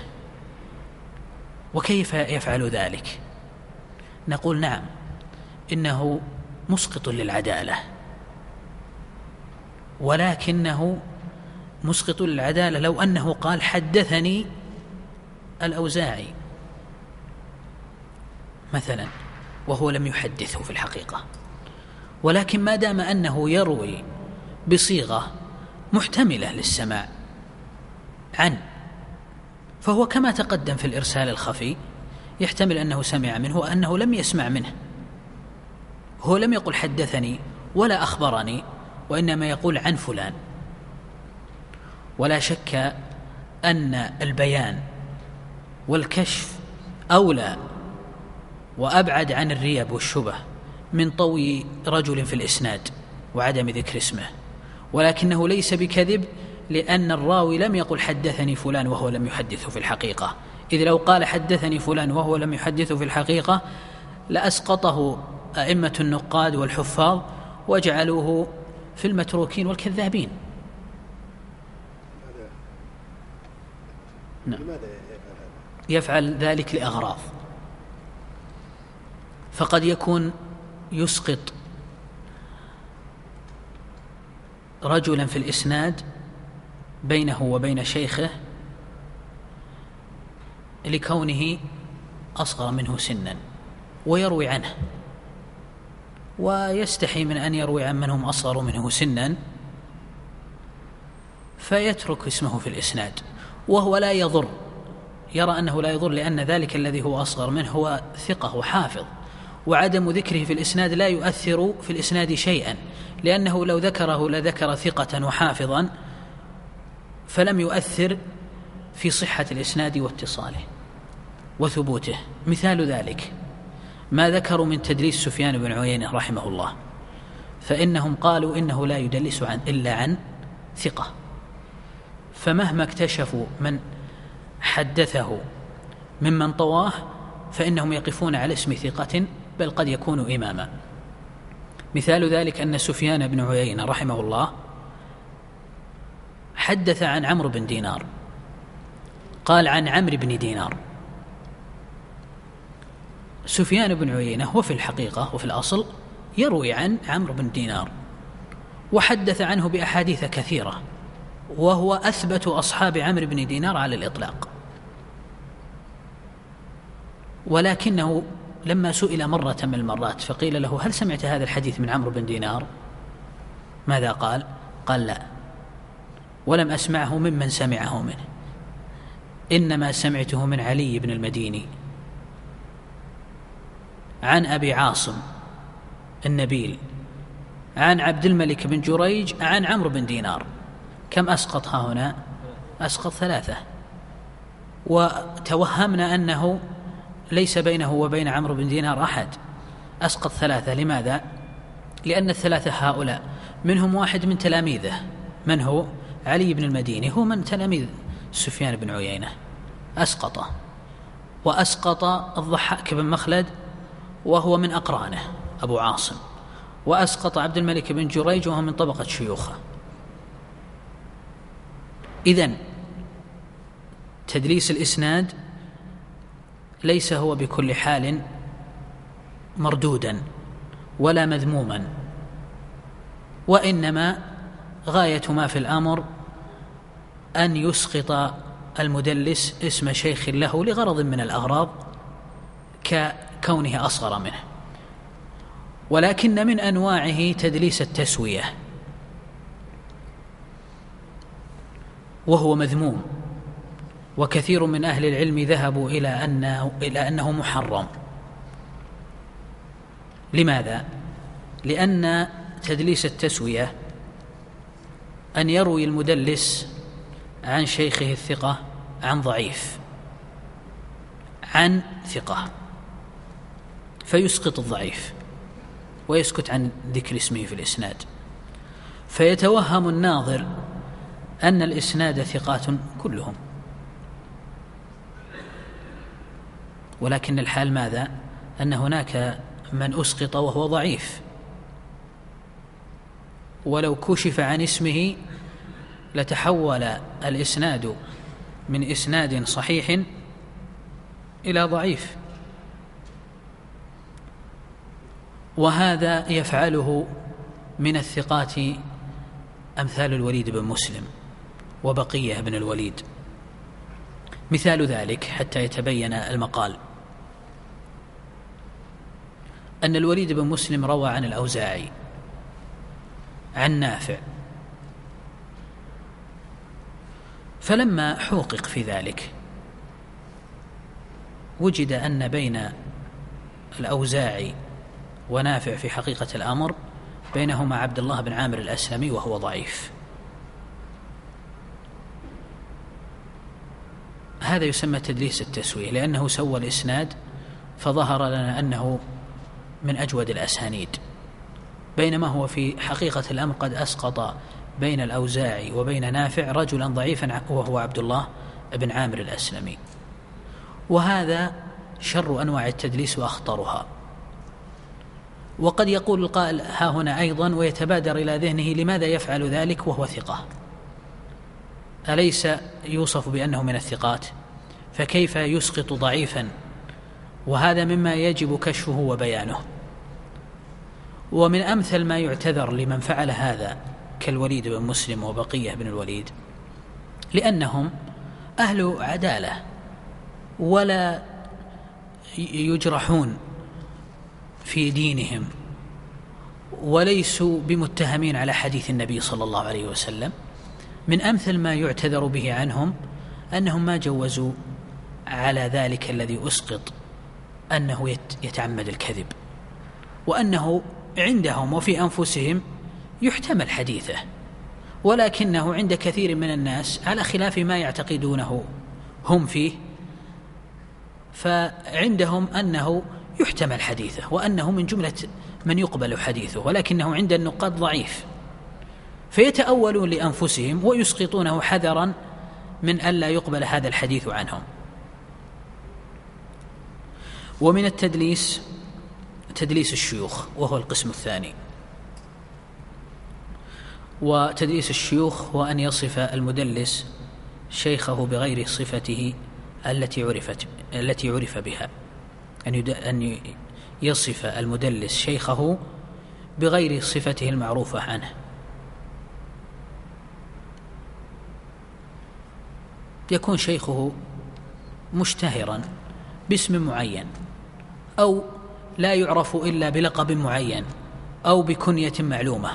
Speaker 3: وكيف يفعل ذلك؟ نقول: نعم، إنه مسقط للعدالة، ولكنه مسقط للعدالة لو أنه قال حدثني الأوزاعي مثلا وهو لم يحدثه في الحقيقة. ولكن ما دام أنه يروي بصيغة محتملة للسماع عنه، فهو كما تقدم في الإرسال الخفي يحتمل أنه سمع منه وأنه لم يسمع منه. هو لم يقل حدثني ولا أخبرني، وإنما يقول عن فلان. ولا شك أن البيان والكشف أولى وأبعد عن الريب والشبه من طوي رجل في الإسناد وعدم ذكر اسمه، ولكنه ليس بكذب، لأن الراوي لم يقل حدثني فلان وهو لم يحدثه في الحقيقة. إذ لو قال حدثني فلان وهو لم يحدثه في الحقيقة لأسقطه أئمة النقاد والحفاظ وجعلوه في المتروكين والكذابين. نعم. يفعل ذلك لأغراض، فقد يكون يسقط رجلا في الإسناد بينه وبين شيخه لكونه أصغر منه سنا ويروي عنه، ويستحي من أن يروي عن من هم أصغر منه سنا فيترك اسمه في الإسناد، وهو لا يضر، يرى أنه لا يضر، لأن ذلك الذي هو أصغر منه هو ثقة وحافظ، وعدم ذكره في الإسناد لا يؤثر في الإسناد شيئا، لأنه لو ذكره لذكر ثقة وحافظا فلم يؤثر في صحة الإسناد واتصاله وثبوته. مثال ذلك ما ذكروا من تدليس سفيان بن عيينة رحمه الله، فإنهم قالوا إنه لا يدلس إلا عن ثقة، فمهما اكتشفوا من حدثه ممن طواه فإنهم يقفون على اسم ثقة، بل قد يكون إماما. مثال ذلك أن سفيان بن عيينة رحمه الله حدث عن عمرو بن دينار، قال عن عمرو بن دينار. سفيان بن عيينة هو في الحقيقة وفي الأصل يروي عن عمرو بن دينار وحدث عنه بأحاديث كثيرة، وهو أثبت أصحاب عمرو بن دينار على الإطلاق، ولكنه لما سئل مرة من المرات فقيل له: هل سمعت هذا الحديث من عمرو بن دينار؟ ماذا قال؟ قال: لا، ولم أسمعه ممن سمعه منه، إنما سمعته من علي بن المديني عن أبي عاصم النبيل عن عبد الملك بن جريج عن عمرو بن دينار. كم أسقطها هنا؟ أسقط 3، وتوهمنا أنه ليس بينه وبين عمرو بن دينار أحد، أسقط 3. لماذا؟ لأن ال3 هؤلاء منهم واحد من تلاميذه، من هو؟ علي بن المديني، هو من تلاميذ سفيان بن عيينة، أسقطه. وأسقط الضحاك بن مخلد وهو من أقرانه أبو عاصم، وأسقط عبد الملك بن جريج وهو من طبقة شيوخه. إذن تدليس الإسناد ليس هو بكل حال مردودا ولا مذموما، وإنما غاية ما في الأمر أن يسقط المدلس اسم شيخ له لغرض من الأغراض ككونه أصغر منه. ولكن من أنواعه تدليس التسوية، وهو مذموم، وكثير من أهل العلم ذهبوا إلى أنه محرم. لماذا؟ لأن تدليس التسوية أن يروي المدلس عن شيخه الثقة عن ضعيف عن ثقة، فيسقط الضعيف ويسكت عن ذكر اسمه في الإسناد، فيتوهم الناظر أن الإسناد ثقات كلهم، ولكن الحال ماذا؟ أن هناك من أسقط وهو ضعيف، ولو كشف عن اسمه لتحول الإسناد من إسناد صحيح إلى ضعيف. وهذا يفعله من الثقات أمثال الوليد بن مسلم وبقية بن الوليد. مثال ذلك حتى يتبين المقال أن الوليد بن مسلم روى عن الأوزاعي عن نافع، فلما حوقق في ذلك وجد أن بين الأوزاعي ونافع في حقيقة الأمر بينهما عبد الله بن عامر الأسلمي وهو ضعيف. هذا يسمى تدليس التسوية، لأنه سوى الإسناد فظهر لنا أنه من أجود الأسانيد، بينما هو في حقيقة الأمر قد أسقط بين الأوزاعي وبين نافع رجلا ضعيفا وهو عبد الله بن عامر الأسلمي. وهذا شر أنواع التدليس وأخطرها. وقد يقول القائل ها هنا أيضا ويتبادر إلى ذهنه لماذا يفعل ذلك وهو ثقة؟ أليس يوصف بأنه من الثقات؟ فكيف يسقط ضعيفا؟ وهذا مما يجب كشفه وبيانه. ومن أمثل ما يعتذر لمن فعل هذا كالوليد بن مسلم وبقية بن الوليد لأنهم أهل عدالة ولا يجرحون في دينهم وليسوا بمتهمين على حديث النبي صلى الله عليه وسلم. من أمثل ما يعتذر به عنهم أنهم ما جوزوا على ذلك الذي أسقط أنه يتعمد الكذب، وأنه عندهم وفي أنفسهم يحتمل حديثه، ولكنه عند كثير من الناس على خلاف ما يعتقدونه هم فيه، فعندهم أنه يحتمل حديثه وأنه من جملة من يقبل حديثه، ولكنه عند النقاد ضعيف، فيتأولون لأنفسهم ويسقطونه حذرا من ألا يقبل هذا الحديث عنهم. ومن التدليس تدليس الشيوخ، وهو القسم الثاني. وتدليس الشيوخ هو أن يصف المدلس شيخه بغير صفته التي عرف بها، أن يصف المدلس شيخه بغير صفته المعروفة عنه. يكون شيخه مشتهرا باسم معين، أو لا يعرف إلا بلقب معين أو بكنية معلومة،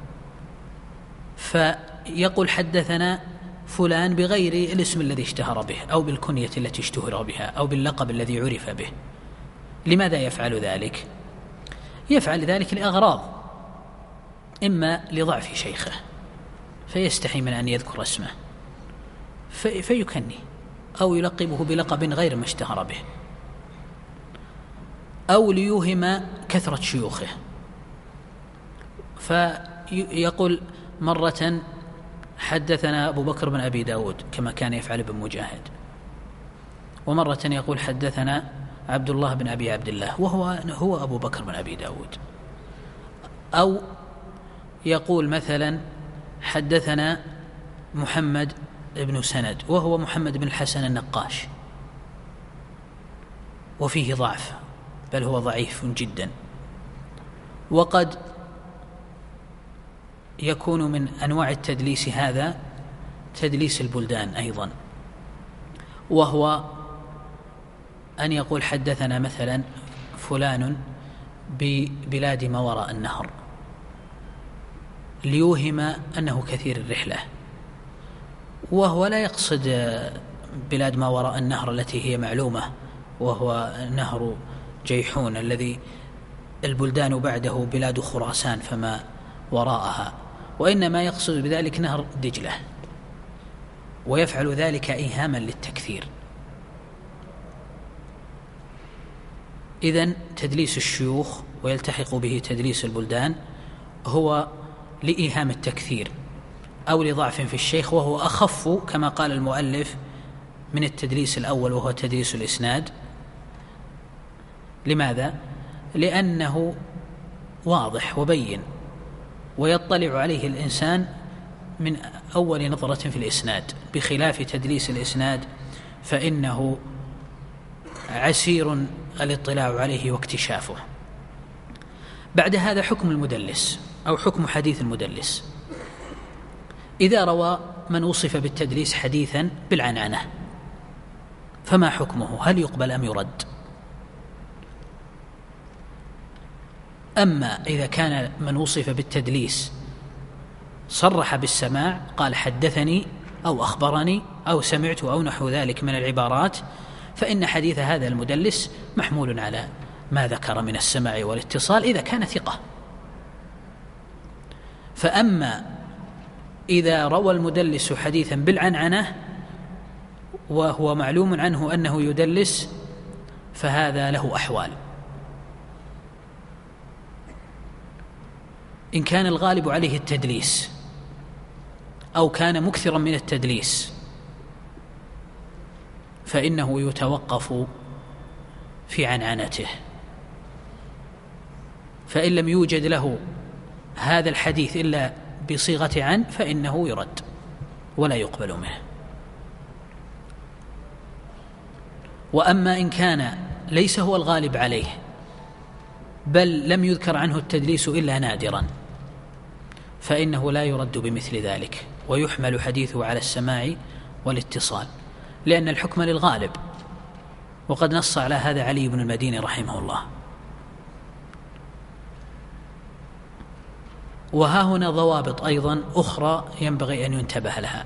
Speaker 3: فيقول حدثنا فلان بغير الاسم الذي اشتهر به أو بالكنية التي اشتهر بها أو باللقب الذي عرف به. لماذا يفعل ذلك؟ يفعل ذلك لأغراض، إما لضعف شيخه فيستحي من أن يذكر اسمه فيكني، أو يلقبه بلقب غير ما اشتهر به، أو ليوهم كثرة شيوخه، فيقول مرة حدثنا أبو بكر بن أبي داود كما كان يفعل ابن مجاهد، ومرة يقول حدثنا عبد الله بن أبي عبد الله وهو أبو بكر بن أبي داود، أو يقول مثلا حدثنا محمد بن سند وهو محمد بن الحسن النقاش، وفيه ضعف، بل هو ضعيف جدا. وقد يكون من أنواع التدليس هذا تدليس البلدان أيضا، وهو أن يقول حدثنا مثلا فلان ببلاد ما وراء النهر ليوهم أنه كثير الرحلة، وهو لا يقصد بلاد ما وراء النهر التي هي معلومة، وهو نهر جيحون الذي البلدان بعده بلاد خراسان فما وراءها، وإنما يقصد بذلك نهر دجلة، ويفعل ذلك إيهاما للتكثير. إذن تدليس الشيوخ ويلتحق به تدليس البلدان هو لإيهام التكثير أو لضعف في الشيخ، وهو أخف كما قال المؤلف من التدليس الأول وهو تدليس الإسناد. لماذا؟ لأنه واضح وبين ويطلع عليه الإنسان من أول نظرة في الإسناد، بخلاف تدليس الإسناد فإنه عسير الاطلاع عليه واكتشافه. بعد هذا حكم المدلس أو حكم حديث المدلس. إذا روى من وصف بالتدليس حديثا بالعنعنة فما حكمه؟ هل يقبل أم يرد؟ أما إذا كان من وصف بالتدليس صرح بالسماع، قال حدثني أو أخبرني أو سمعت أو نحو ذلك من العبارات، فإن حديث هذا المدلس محمول على ما ذكر من السماع والاتصال إذا كان ثقة. فأما إذا روى المدلس حديثا بالعنعنة وهو معلوم عنه أنه يدلس فهذا له أحوال. إن كان الغالب عليه التدليس أو كان مكثرا من التدليس فإنه يتوقف في عنعنته، فإن لم يوجد له هذا الحديث إلا بصيغة عن فإنه يرد ولا يقبل منه. وأما إن كان ليس هو الغالب عليه بل لم يذكر عنه التدليس إلا نادرا فإنه لا يرد بمثل ذلك، ويحمل حديثه على السماع والاتصال، لأن الحكم للغالب، وقد نص على هذا علي بن المديني رحمه الله. وها هنا ضوابط أيضا أخرى ينبغي أن ينتبه لها،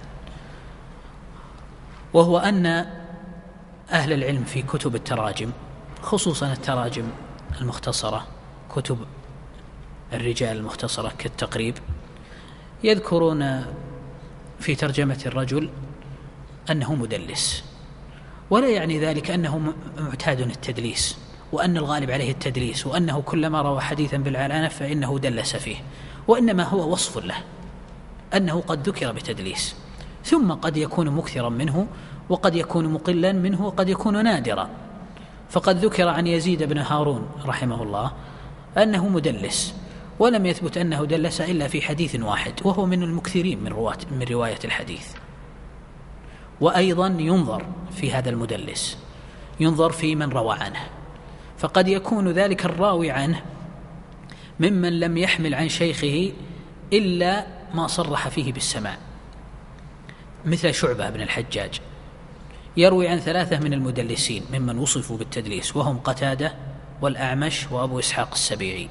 Speaker 3: وهو أن أهل العلم في كتب التراجم، خصوصا التراجم المختصرة، كتب الرجال المختصرة كالتقريب، يذكرون في ترجمة الرجل أنه مدلس، ولا يعني ذلك أنه معتاد التدليس وأن الغالب عليه التدليس وأنه كلما روى حديثا بالعنعنة فإنه دلس فيه، وإنما هو وصف له أنه قد ذكر بتدليس، ثم قد يكون مكثرا منه وقد يكون مقلا منه وقد يكون نادرا. فقد ذكر عن يزيد بن هارون رحمه الله أنه مدلس، ولم يثبت أنه دلس إلا في حديث واحد، وهو من المكثرين من رواية الحديث. وأيضا ينظر في هذا المدلس، ينظر في من روى عنه، فقد يكون ذلك الراوي عنه ممن لم يحمل عن شيخه إلا ما صرح فيه بالسماع، مثل شعبة بن الحجاج يروي عن 3 من المدلسين ممن وصفوا بالتدليس، وهم قتادة والأعمش وأبو إسحاق السبيعي.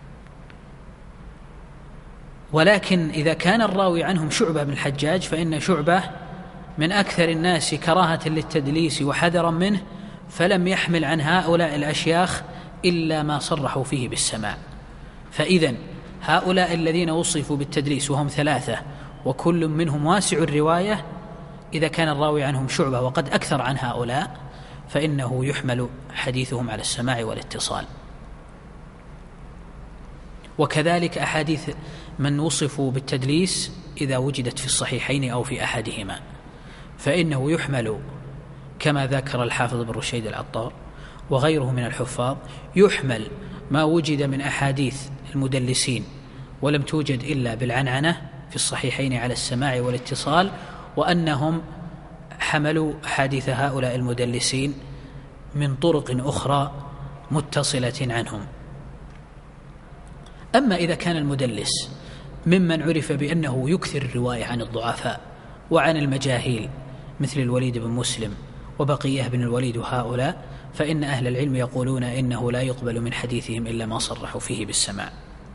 Speaker 3: ولكن إذا كان الراوي عنهم شعبة بن الحجاج فإن شعبة من أكثر الناس كراهة للتدليس وحذرا منه، فلم يحمل عن هؤلاء الأشياخ إلا ما صرحوا فيه بالسماع. فإذن هؤلاء الذين وصفوا بالتدليس وهم 3 وكل منهم واسع الرواية، إذا كان الراوي عنهم شعبة وقد أكثر عن هؤلاء فإنه يحمل حديثهم على السماع والاتصال. وكذلك أحاديث من وصفوا بالتدليس إذا وجدت في الصحيحين أو في أحدهما فإنه يحمل كما ذكر الحافظ بن رشيد العطار وغيره من الحفاظ، يحمل ما وجد من أحاديث المدلسين ولم توجد إلا بالعنعنة في الصحيحين على السماع والاتصال، وأنهم حملوا حديث هؤلاء المدلسين من طرق أخرى متصلة عنهم. أما إذا كان المدلس ممن عرف بأنه يكثر الرواية عن الضعفاء وعن المجاهيل مثل الوليد بن مسلم وبقية بن الوليد وهؤلاء، فإن أهل العلم يقولون إنه لا يقبل من حديثهم إلا ما صرحوا فيه بالسماع.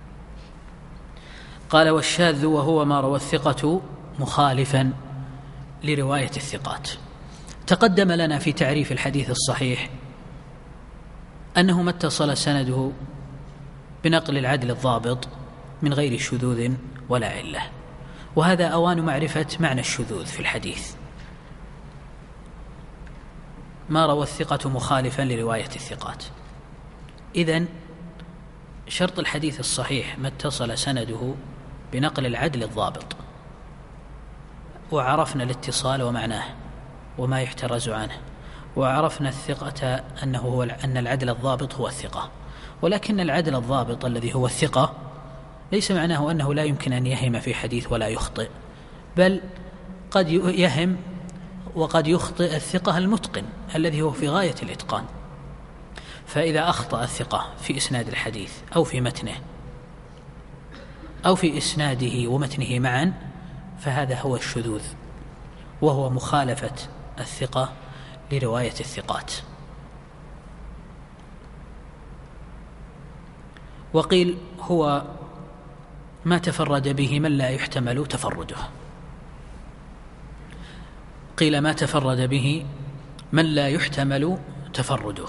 Speaker 3: قال: والشاذ وهو ما روى الثقة مخالفا لرواية الثقات. تقدم لنا في تعريف الحديث الصحيح أنه ما اتصل سنده بنقل العدل الضابط من غير شذوذ ولا علة، وهذا أوان معرفة معنى الشذوذ في الحديث. ما روى الثقة مخالفا لرواية الثقات. إذن شرط الحديث الصحيح ما اتصل سنده بنقل العدل الضابط، وعرفنا الاتصال ومعناه وما يحترز عنه، وعرفنا الثقة أن العدل الضابط هو الثقة. ولكن العدل الضابط الذي هو الثقة ليس معناه أنه لا يمكن أن يهم في حديث ولا يخطئ، بل قد يهم وقد يخطئ الثقة المتقن الذي هو في غاية الإتقان. فإذا أخطأ الثقة في إسناد الحديث أو في متنه أو في إسناده ومتنه معا، فهذا هو الشذوذ، وهو مخالفة الثقة لرواية الثقات. وقيل هو ما تفرد به من لا يحتمل تفرده. قيل ما تفرد به من لا يحتمل تفرده.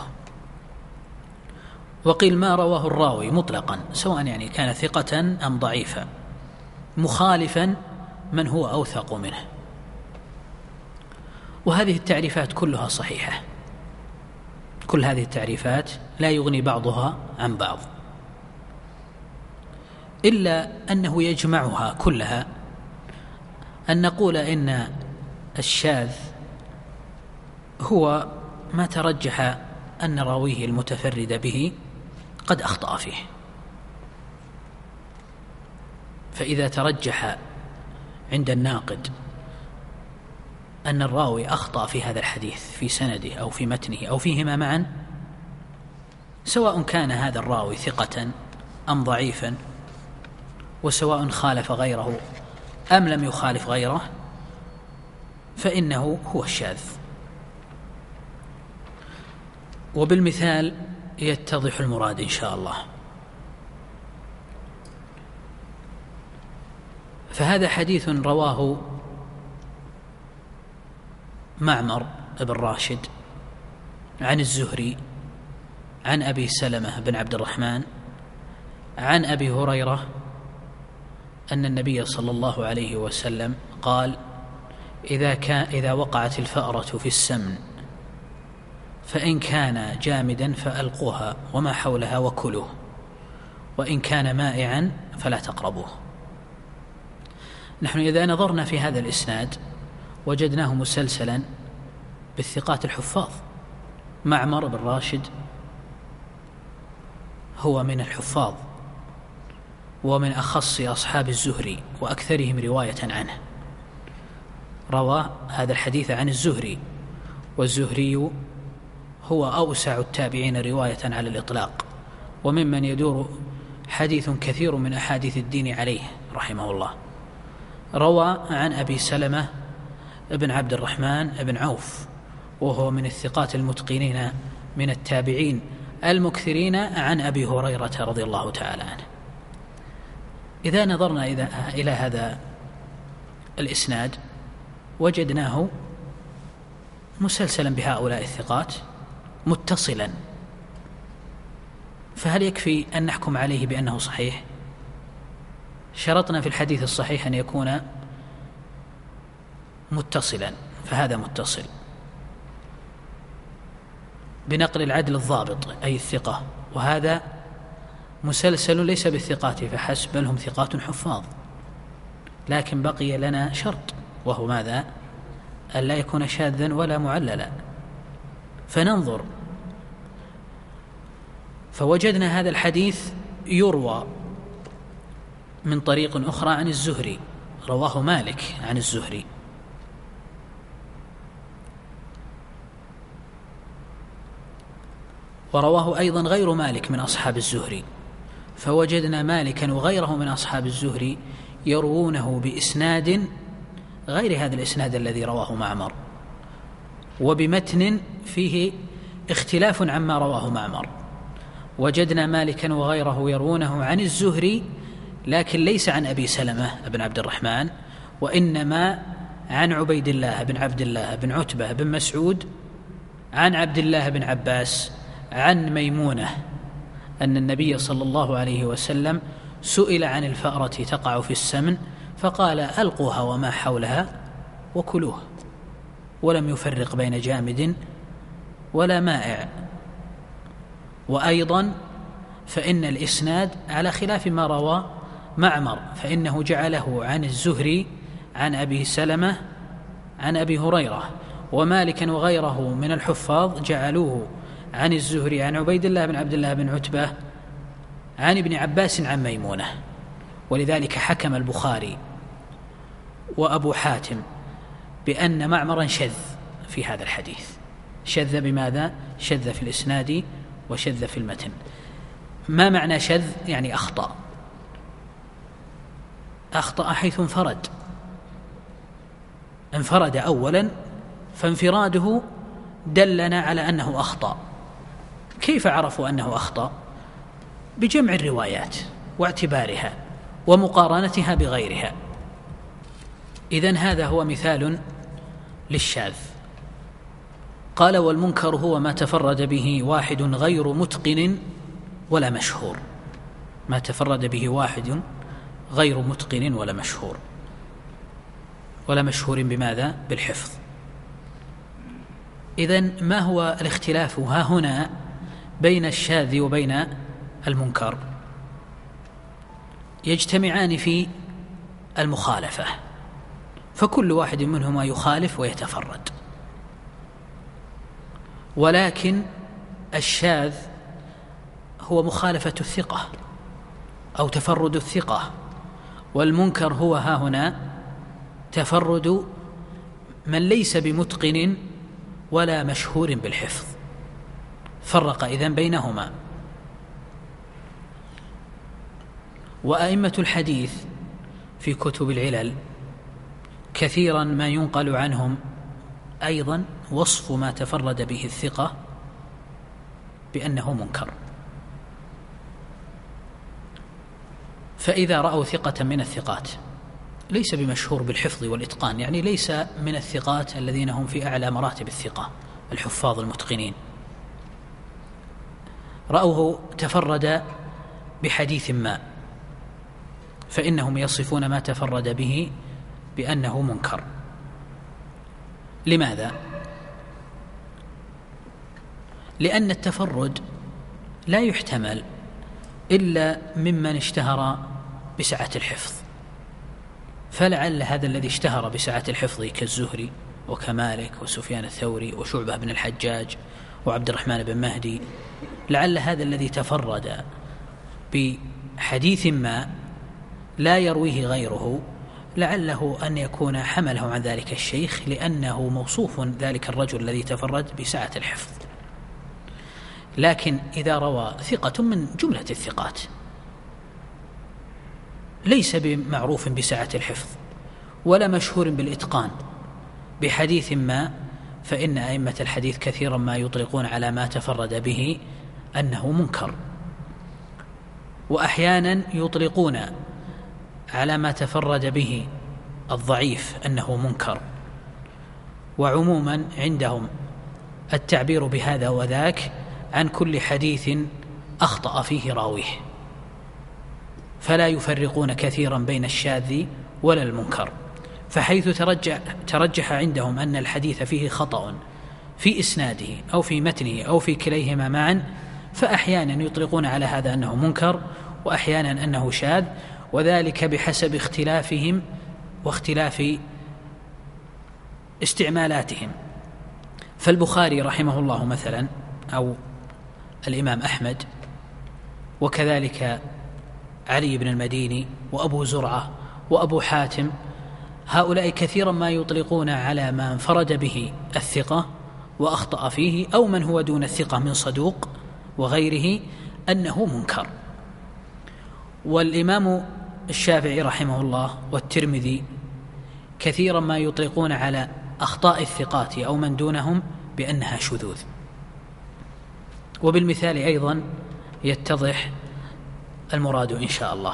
Speaker 3: وقيل ما رواه الراوي مطلقا، سواء يعني كان ثقة أم ضعيفا، مخالفا من هو أوثق منه. وهذه التعريفات كلها صحيحة، كل هذه التعريفات لا يغني بعضها عن بعض، إلا أنه يجمعها كلها أن نقول إن الشاذ هو ما ترجح أن راويه المتفرد به قد أخطأ فيه. فإذا ترجح عند الناقد أن الراوي أخطأ في هذا الحديث في سنده أو في متنه أو فيهما معا، سواء كان هذا الراوي ثقة أم ضعيفا، وسواء خالف غيره أم لم يخالف غيره، فإنه هو الشاذ. وبالمثال يتضح المراد إن شاء الله. فهذا حديث رواه معمر بن راشد عن الزهري عن أبي سلمة بن عبد الرحمن عن أبي هريرة أن النبي صلى الله عليه وسلم قال: إذا وقعت الفأرة في السمن فإن كان جامدا فألقوها وما حولها وكلوه، وإن كان مائعا فلا تقربوه. نحن إذا نظرنا في هذا الإسناد وجدناه مسلسلا بالثقات الحفاظ. معمر بن راشد هو من الحفاظ ومن أخص أصحاب الزهري وأكثرهم رواية عنه، روى هذا الحديث عن الزهري، والزهري هو أوسع التابعين رواية على الإطلاق، وممن يدور حديث كثير من أحاديث الدين عليه رحمه الله. روى عن أبي سلمة بن عبد الرحمن بن عوف، وهو من الثقات المتقنين من التابعين المكثرين عن أبي هريرة رضي الله تعالى عنه. إذا نظرنا إلى هذا الإسناد وجدناه مسلسلا بهؤلاء الثقات متصلا، فهل يكفي أن نحكم عليه بأنه صحيح؟ شرطنا في الحديث الصحيح أن يكون متصلا، فهذا متصل بنقل العدل الضابط أي الثقة، وهذا مسلسل ليس بالثقات فحسب بل هم ثقات حفاظ. لكن بقي لنا شرط، وهو ماذا؟ أن لا يكون شاذا ولا معللا. فننظر، فوجدنا هذا الحديث يروى من طريق أخرى عن الزهري، رواه مالك عن الزهري، ورواه أيضا غير مالك من أصحاب الزهري، فوجدنا مالكا وغيره من أصحاب الزهري يروونه بإسناد غير هذا الإسناد الذي رواه معمر، وبمتن فيه اختلاف عما رواه معمر. وجدنا مالكا وغيره يروونه عن الزهري، لكن ليس عن أبي سلمة بن عبد الرحمن، وإنما عن عبيد الله بن عبد الله بن عتبة بن مسعود عن عبد الله بن عباس عن ميمونة أن النبي صلى الله عليه وسلم سئل عن الفأرة تقع في السمن فقال: ألقوها وما حولها وكلوها، ولم يفرق بين جامد ولا مائع. وأيضا فإن الإسناد على خلاف ما روى معمر، فإنه جعله عن الزهري عن أبي سلمة عن أبي هريرة، ومالكا وغيره من الحفاظ جعلوه عن الزهري عن عبيد الله بن عبد الله بن عتبة عن ابن عباس عن ميمونة. ولذلك حكم البخاري وأبو حاتم بأن معمرا شذ في هذا الحديث. شذ بماذا؟ شذ في الإسناد وشذ في المتن. ما معنى شذ؟ يعني أخطأ حيث انفرد أولا، فانفراده دلنا على أنه أخطأ. كيف عرفوا أنه أخطأ؟ بجمع الروايات واعتبارها ومقارنتها بغيرها. إذن هذا هو مثال للشاذ. قال: والمنكر هو ما تفرد به واحد غير متقن ولا مشهور. ما تفرد به واحد غير متقن ولا مشهور. ولا مشهور بماذا؟ بالحفظ. إذن ما هو الاختلاف ها هنا بين الشاذ وبين المنكر؟ يجتمعان في المخالفة، فكل واحد منهما يخالف ويتفرد. ولكن الشاذ هو مخالفة الثقة أو تفرد الثقة، والمنكر هو ها هنا تفرد من ليس بمتقن ولا مشهور بالحفظ. فرق إذن بينهما. وأئمة الحديث في كتب العلل كثيرا ما ينقل عنهم أيضا وصف ما تفرد به الثقة بأنه منكر. فإذا رأوا ثقة من الثقات ليس بمشهور بالحفظ والإتقان، يعني ليس من الثقات الذين هم في أعلى مراتب الثقة الحفاظ المتقنين، رأوه تفرد بحديث ما، فإنهم يصفون ما تفرد به بأنه منكر. لماذا؟ لأن التفرد لا يحتمل إلا ممن اشتهر بسعة الحفظ، فلعل هذا الذي اشتهر بسعة الحفظ كالزهري وكمالك وسفيان الثوري وشعبة بن الحجاج وعبد الرحمن بن مهدي، لعل هذا الذي تفرد بحديث ما لا يرويه غيره، لعله أن يكون حمله عن ذلك الشيخ لأنه موصوف ذلك الرجل الذي تفرد بسعة الحفظ. لكن إذا روى ثقة من جملة الثقات ليس بمعروف بسعة الحفظ ولا مشهور بالإتقان بحديث ما، فإن أئمة الحديث كثيرا ما يطلقون على ما تفرد به أنه منكر، وأحيانا يطلقون على ما تفرد به الضعيف أنه منكر. وعموما عندهم التعبير بهذا وذاك عن كل حديث أخطأ فيه راويه، فلا يفرقون كثيرا بين الشاذ ولا المنكر. فحيث ترجح عندهم أن الحديث فيه خطأ في إسناده أو في متنه أو في كليهما معا، فأحيانا يطلقون على هذا أنه منكر وأحيانا أنه شاذ، وذلك بحسب اختلافهم واختلاف استعمالاتهم. فالبخاري رحمه الله مثلا أو الإمام أحمد وكذلك علي بن المديني وأبو زرعة وأبو حاتم، هؤلاء كثيرا ما يطلقون على ما انفرد به الثقة وأخطأ فيه أو من هو دون الثقة من صدوق وغيره أنه منكر. والإمام الشافعي رحمه الله والترمذي كثيرا ما يطلقون على أخطاء الثقات أو من دونهم بأنها شذوذ. وبالمثال أيضا يتضح المراد إن شاء الله.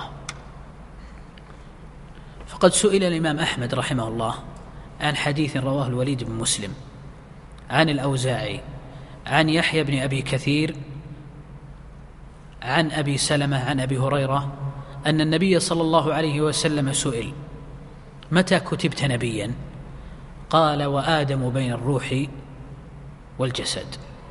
Speaker 3: فقد سئل الإمام أحمد رحمه الله عن حديث رواه الوليد بن مسلم عن الأوزاعي عن يحيى بن أبي كثير عن أبي سلمة عن أبي هريرة أن النبي صلى الله عليه وسلم سئل: متى كتبت نبيا؟ قال: وآدم بين الروح والجسد.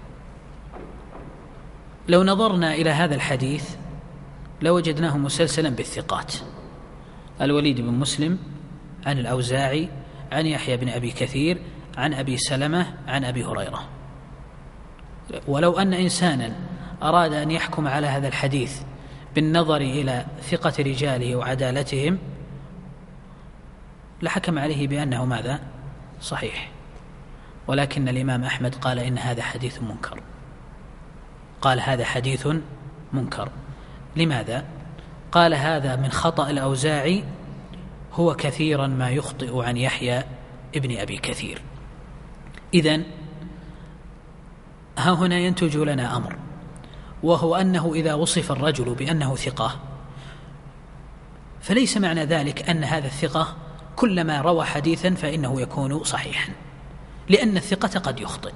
Speaker 3: لو نظرنا إلى هذا الحديث لوجدناه مسلسلا بالثقات: الوليد بن مسلم عن الأوزاعي عن يحيى بن أبي كثير عن أبي سلمة عن أبي هريرة. ولو أن إنسانا أراد أن يحكم على هذا الحديث بالنظر إلى ثقة رجاله وعدالتهم لحكم عليه بأنه ماذا؟ صحيح. ولكن الإمام أحمد قال إن هذا حديث منكر. قال هذا حديث منكر. لماذا؟ قال هذا من خطأ الأوزاعي، هو كثيرا ما يخطئ عن يحيى ابن أبي كثير. إذن ها هنا ينتج لنا أمر، وهو أنه إذا وصف الرجل بأنه ثقة فليس معنى ذلك أن هذا الثقة كلما روى حديثا فإنه يكون صحيحا، لأن الثقة قد يخطئ.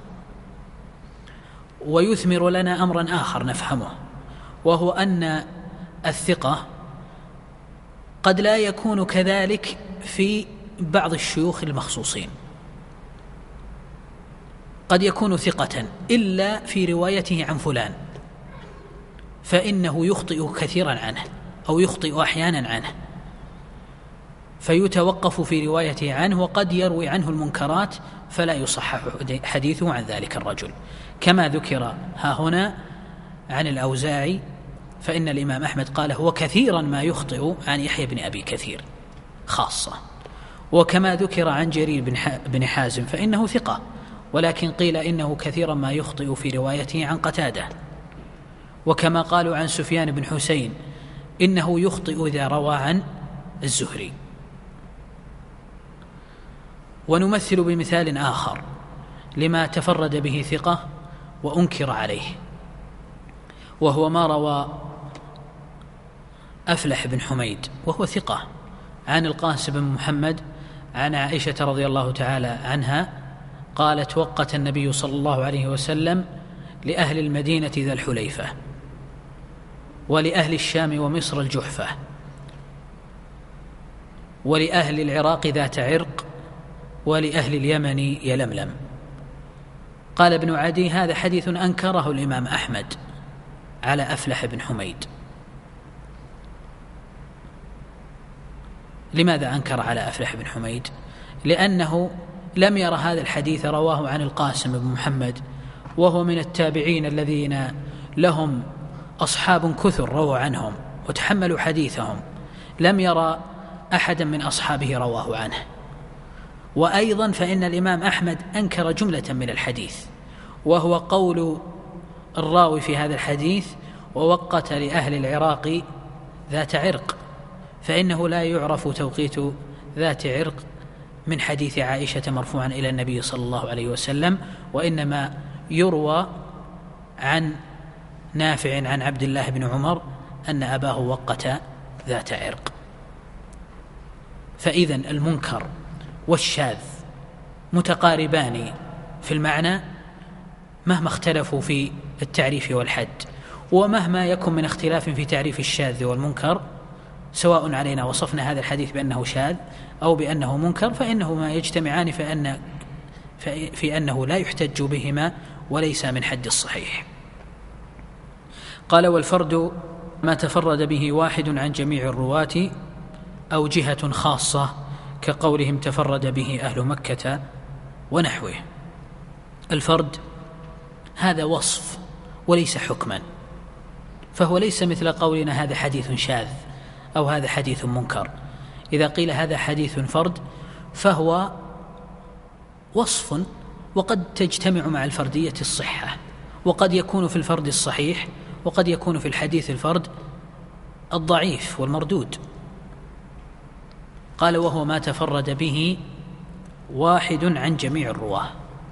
Speaker 3: ويثمر لنا أمرا آخر نفهمه، وهو أن الثقة قد لا يكون كذلك في بعض الشيوخ المخصوصين. قد يكون ثقة إلا في روايته عن فلان فإنه يخطئ كثيرا عنه أو يخطئ أحيانا عنه، فيتوقف في روايته عنه، وقد يروي عنه المنكرات فلا يصحح حديثه عن ذلك الرجل، كما ذكر ها هنا عن الأوزاعي، فإن الإمام أحمد قال هو كثيرا ما يخطئ عن يحيى بن أبي كثير خاصة. وكما ذكر عن جرير بن حازم فإنه ثقة، ولكن قيل إنه كثيرا ما يخطئ في روايته عن قتادة. وكما قالوا عن سفيان بن حسين إنه يخطئ إذا روى عن الزهري. ونمثل بمثال آخر لما تفرد به ثقة وأنكر عليه، وهو ما روى أفلح بن حميد وهو ثقة عن القاسم بن محمد عن عائشة رضي الله تعالى عنها قالت: وقت النبي صلى الله عليه وسلم لأهل المدينة ذا الحليفة، ولأهل الشام ومصر الجحفة، ولأهل العراق ذات عرق، ولأهل اليمن يلملم. قال ابن عدي: هذا حديث أنكره الإمام أحمد على أفلح بن حميد. لماذا أنكر على أفلح بن حميد؟ لأنه لم ير هذا الحديث رواه عن القاسم بن محمد، وهو من التابعين الذين لهم أصحاب كثر رووا عنهم وتحملوا حديثهم، لم يرى أحدا من أصحابه رواه عنه. وأيضا فإن الإمام أحمد أنكر جملة من الحديث، وهو قول الراوي في هذا الحديث: ووقت لأهل العراق ذات عرق، فإنه لا يعرف توقيت ذات عرق من حديث عائشة مرفوعا إلى النبي صلى الله عليه وسلم، وإنما يروى عن نافع عن عبد الله بن عمر أن أباه وقت ذات عرق. فإذن المنكر والشاذ متقاربان في المعنى مهما اختلفوا في التعريف والحد، ومهما يكن من اختلاف في تعريف الشاذ والمنكر، سواء علينا وصفنا هذا الحديث بأنه شاذ أو بأنه منكر، فإنهما يجتمعان في أنه لا يحتج بهما وليس من حد الصحيح. قال: والفرد ما تفرد به واحد عن جميع الرواة أو جهة خاصة، كقولهم تفرد به أهل مكة ونحوه. الفرد هذا وصف وليس حكما، فهو ليس مثل قولنا هذا حديث شاذ أو هذا حديث منكر. إذا قيل هذا حديث فرد فهو وصف، وقد تجتمع مع الفردية الصحة، وقد يكون في الفرد الصحيح، وقد يكون في الحديث الفرد الضعيف والمردود. قال: وهو ما تفرد به واحد عن جميع الرواه.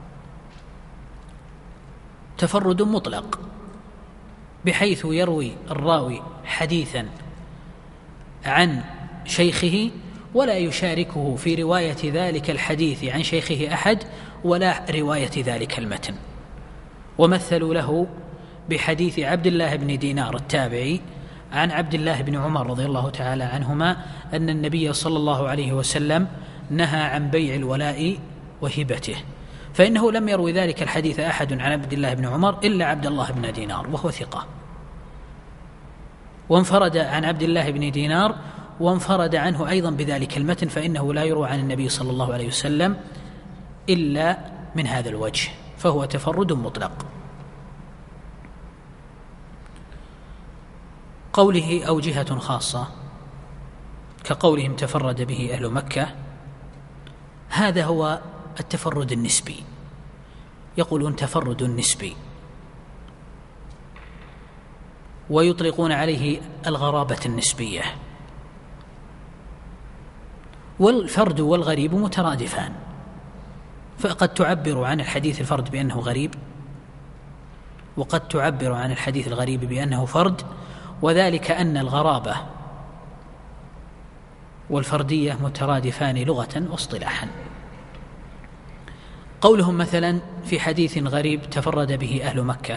Speaker 3: تفرد مطلق بحيث يروي الراوي حديثا عن شيخه ولا يشاركه في رواية ذلك الحديث عن شيخه أحد ولا رواية ذلك المتن. ومثلوا له بحديث عبد الله بن دينار التابعي عن عبد الله بن عمر رضي الله تعالى عنهما أن النبي صلى الله عليه وسلم نهى عن بيع الولاء وهبته، فإنه لم يروي ذلك الحديث أحد عن عبد الله بن عمر إلا عبد الله بن دينار وهو ثقة، وانفرد عن عبد الله بن دينار وانفرد عنه أيضا بذلك المتن، فإنه لا يروى عن النبي صلى الله عليه وسلم إلا من هذا الوجه، فهو تفرد مطلق. قوله أو جهة خاصة كقولهم تفرد به أهل مكة، هذا هو التفرد النسبي، يقولون تفرد نسبي، ويطلقون عليه الغرابة النسبية. والفرد والغريب مترادفان، فقد تعبر عن الحديث الفرد بأنه غريب، وقد تعبر عن الحديث الغريب بأنه فرد، وذلك أن الغرابة والفردية مترادفان لغة واصطلاحا. قولهم مثلا في حديث غريب تفرد به أهل مكة،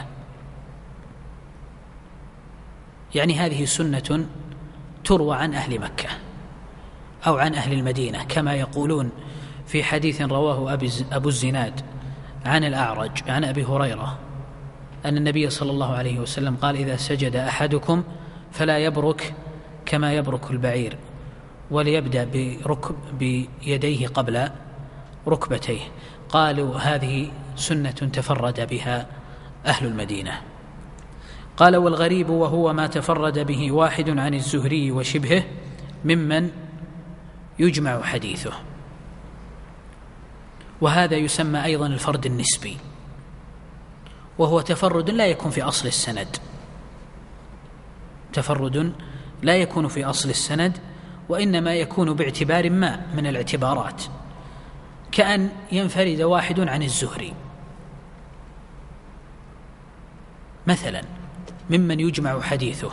Speaker 3: يعني هذه سنة تروى عن أهل مكة أو عن أهل المدينة، كما يقولون في حديث رواه أبو الزناد عن الأعرج عن أبي هريرة أن النبي صلى الله عليه وسلم قال: إذا سجد أحدكم فلا يبرك كما يبرك البعير، وليبدأ بيديه قبل ركبتيه. قالوا هذه سنة تفرد بها أهل المدينة. قال: والغريب وهو ما تفرد به واحد عن الزهري وشبهه ممن يجمع حديثه، وهذا يسمى أيضا الفرد النسبي، وهو تفرد لا يكون في أصل السند، تفرد لا يكون في أصل السند، وإنما يكون باعتبار ما من الاعتبارات، كأن ينفرد واحد عن الزهري مثلا ممن يجمع حديثه.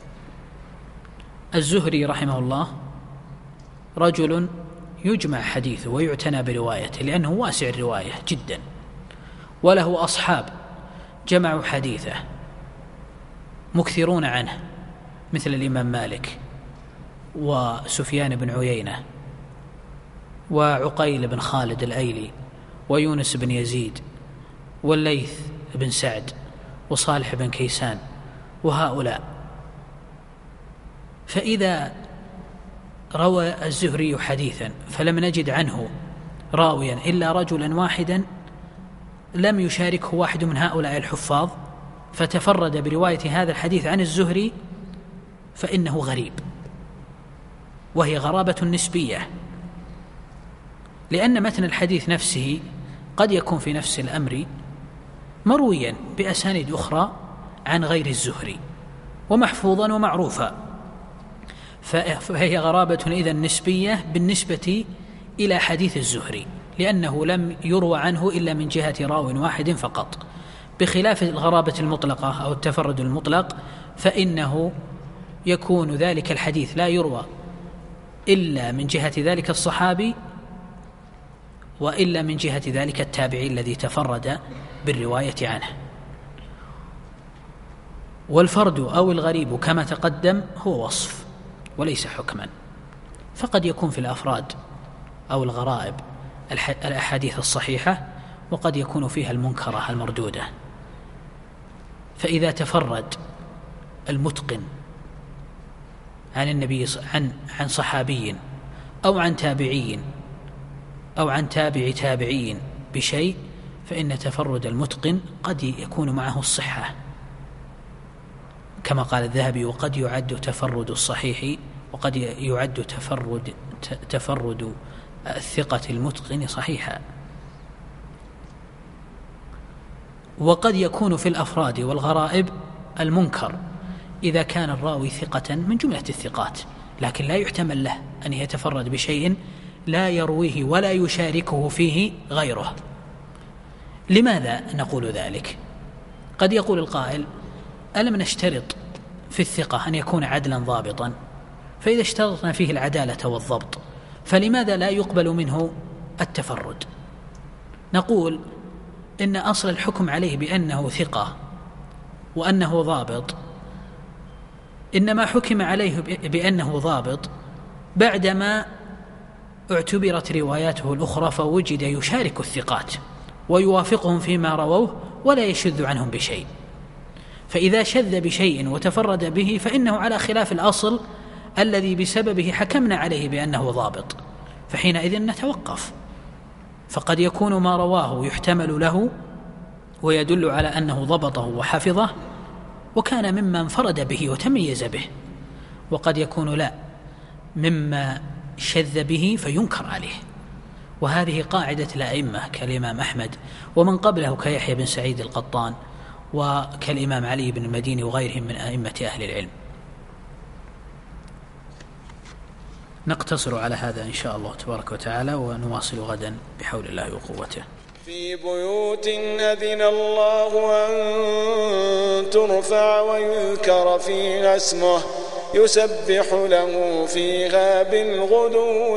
Speaker 3: الزهري رحمه الله رجل يجمع حديثه ويعتنى بروايته لأنه واسع الرواية جدا، وله أصحاب جمعوا حديثه مكثرون عنه مثل الإمام مالك وسفيان بن عيينة وعقيل بن خالد الأيلي ويونس بن يزيد والليث بن سعد وصالح بن كيسان وهؤلاء. فإذا روى الزهري حديثا فلم نجد عنه راويا إلا رجلا واحدا لم يشاركه واحد من هؤلاء الحفاظ، فتفرد برواية هذا الحديث عن الزهري، فإنه غريب، وهي غرابة نسبية، لأن متن الحديث نفسه قد يكون في نفس الأمر مرويا بأسانيد أخرى عن غير الزهري ومحفوظا ومعروفا، فهي غرابة إذن نسبية بالنسبة إلى حديث الزهري، لأنه لم يروى عنه إلا من جهة راو واحد فقط، بخلاف الغرابة المطلقة أو التفرد المطلق، فإنه يكون ذلك الحديث لا يروى إلا من جهة ذلك الصحابي وإلا من جهة ذلك التابعي الذي تفرد بالرواية عنه. والفرد أو الغريب كما تقدم هو وصف وليس حكما، فقد يكون في الأفراد أو الغرائب الأحاديث الصحيحة، وقد يكون فيها المنكرة المردودة. فإذا تفرد المتقن عن النبي عن صحابي أو عن تابعي أو عن تابعي بشيء، فإن تفرد المتقن قد يكون معه الصحة، كما قال الذهبي: وقد يعد تفرد الصحيح وقد يعد تفرد الثقة المتقن صحيحا. وقد يكون في الأفراد والغرائب المنكر إذا كان الراوي ثقة من جملة الثقات، لكن لا يحتمل له أن يتفرد بشيء لا يرويه ولا يشاركه فيه غيره. لماذا نقول ذلك؟ قد يقول القائل: ألم نشترط في الثقة أن يكون عدلا ضابطا؟ فإذا اشترطنا فيه العدالة والضبط فلماذا لا يقبل منه التفرد؟ نقول إن أصل الحكم عليه بأنه ثقة وأنه ضابط إنما حكم عليه بأنه ضابط بعدما اعتبرت رواياته الأخرى فوجد يشارك الثقات ويوافقهم فيما رووه ولا يشذ عنهم بشيء. فإذا شذ بشيء وتفرد به فإنه على خلاف الأصل الذي بسببه حكمنا عليه بأنه ضابط، فحينئذ نتوقف. فقد يكون ما رواه يحتمل له ويدل على أنه ضبطه وحفظه وكان مما انفرد به وتميز به، وقد يكون لا، مما شذ به فينكر عليه. وهذه قاعدة الأئمة كالإمام أحمد ومن قبله كيحيى بن سعيد القطان وكالإمام علي بن المديني وغيرهم من أئمة أهل العلم. نقتصر على هذا إن شاء الله تبارك وتعالى، ونواصل غدا بحول الله وقوته.
Speaker 1: في بيوت أذن الله أن ترفع ويذكر فيها اسمه يسبح له فيها بالغدو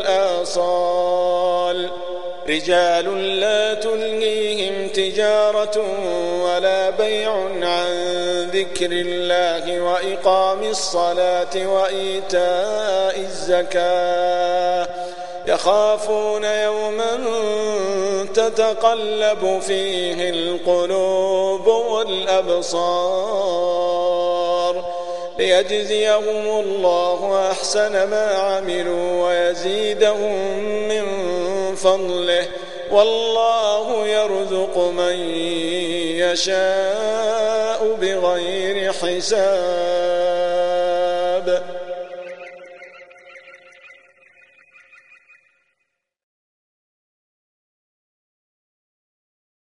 Speaker 1: والآصال رجال لا تلهيهم تجارة ولا بيع عن ذكر الله وإقام الصلاة وإيتاء الزكاة يخافون يوما تتقلب فيه القلوب والأبصار ليجزيهم الله أحسن ما عملوا ويزيدهم من فضله والله يرزق من يشاء بغير حساب.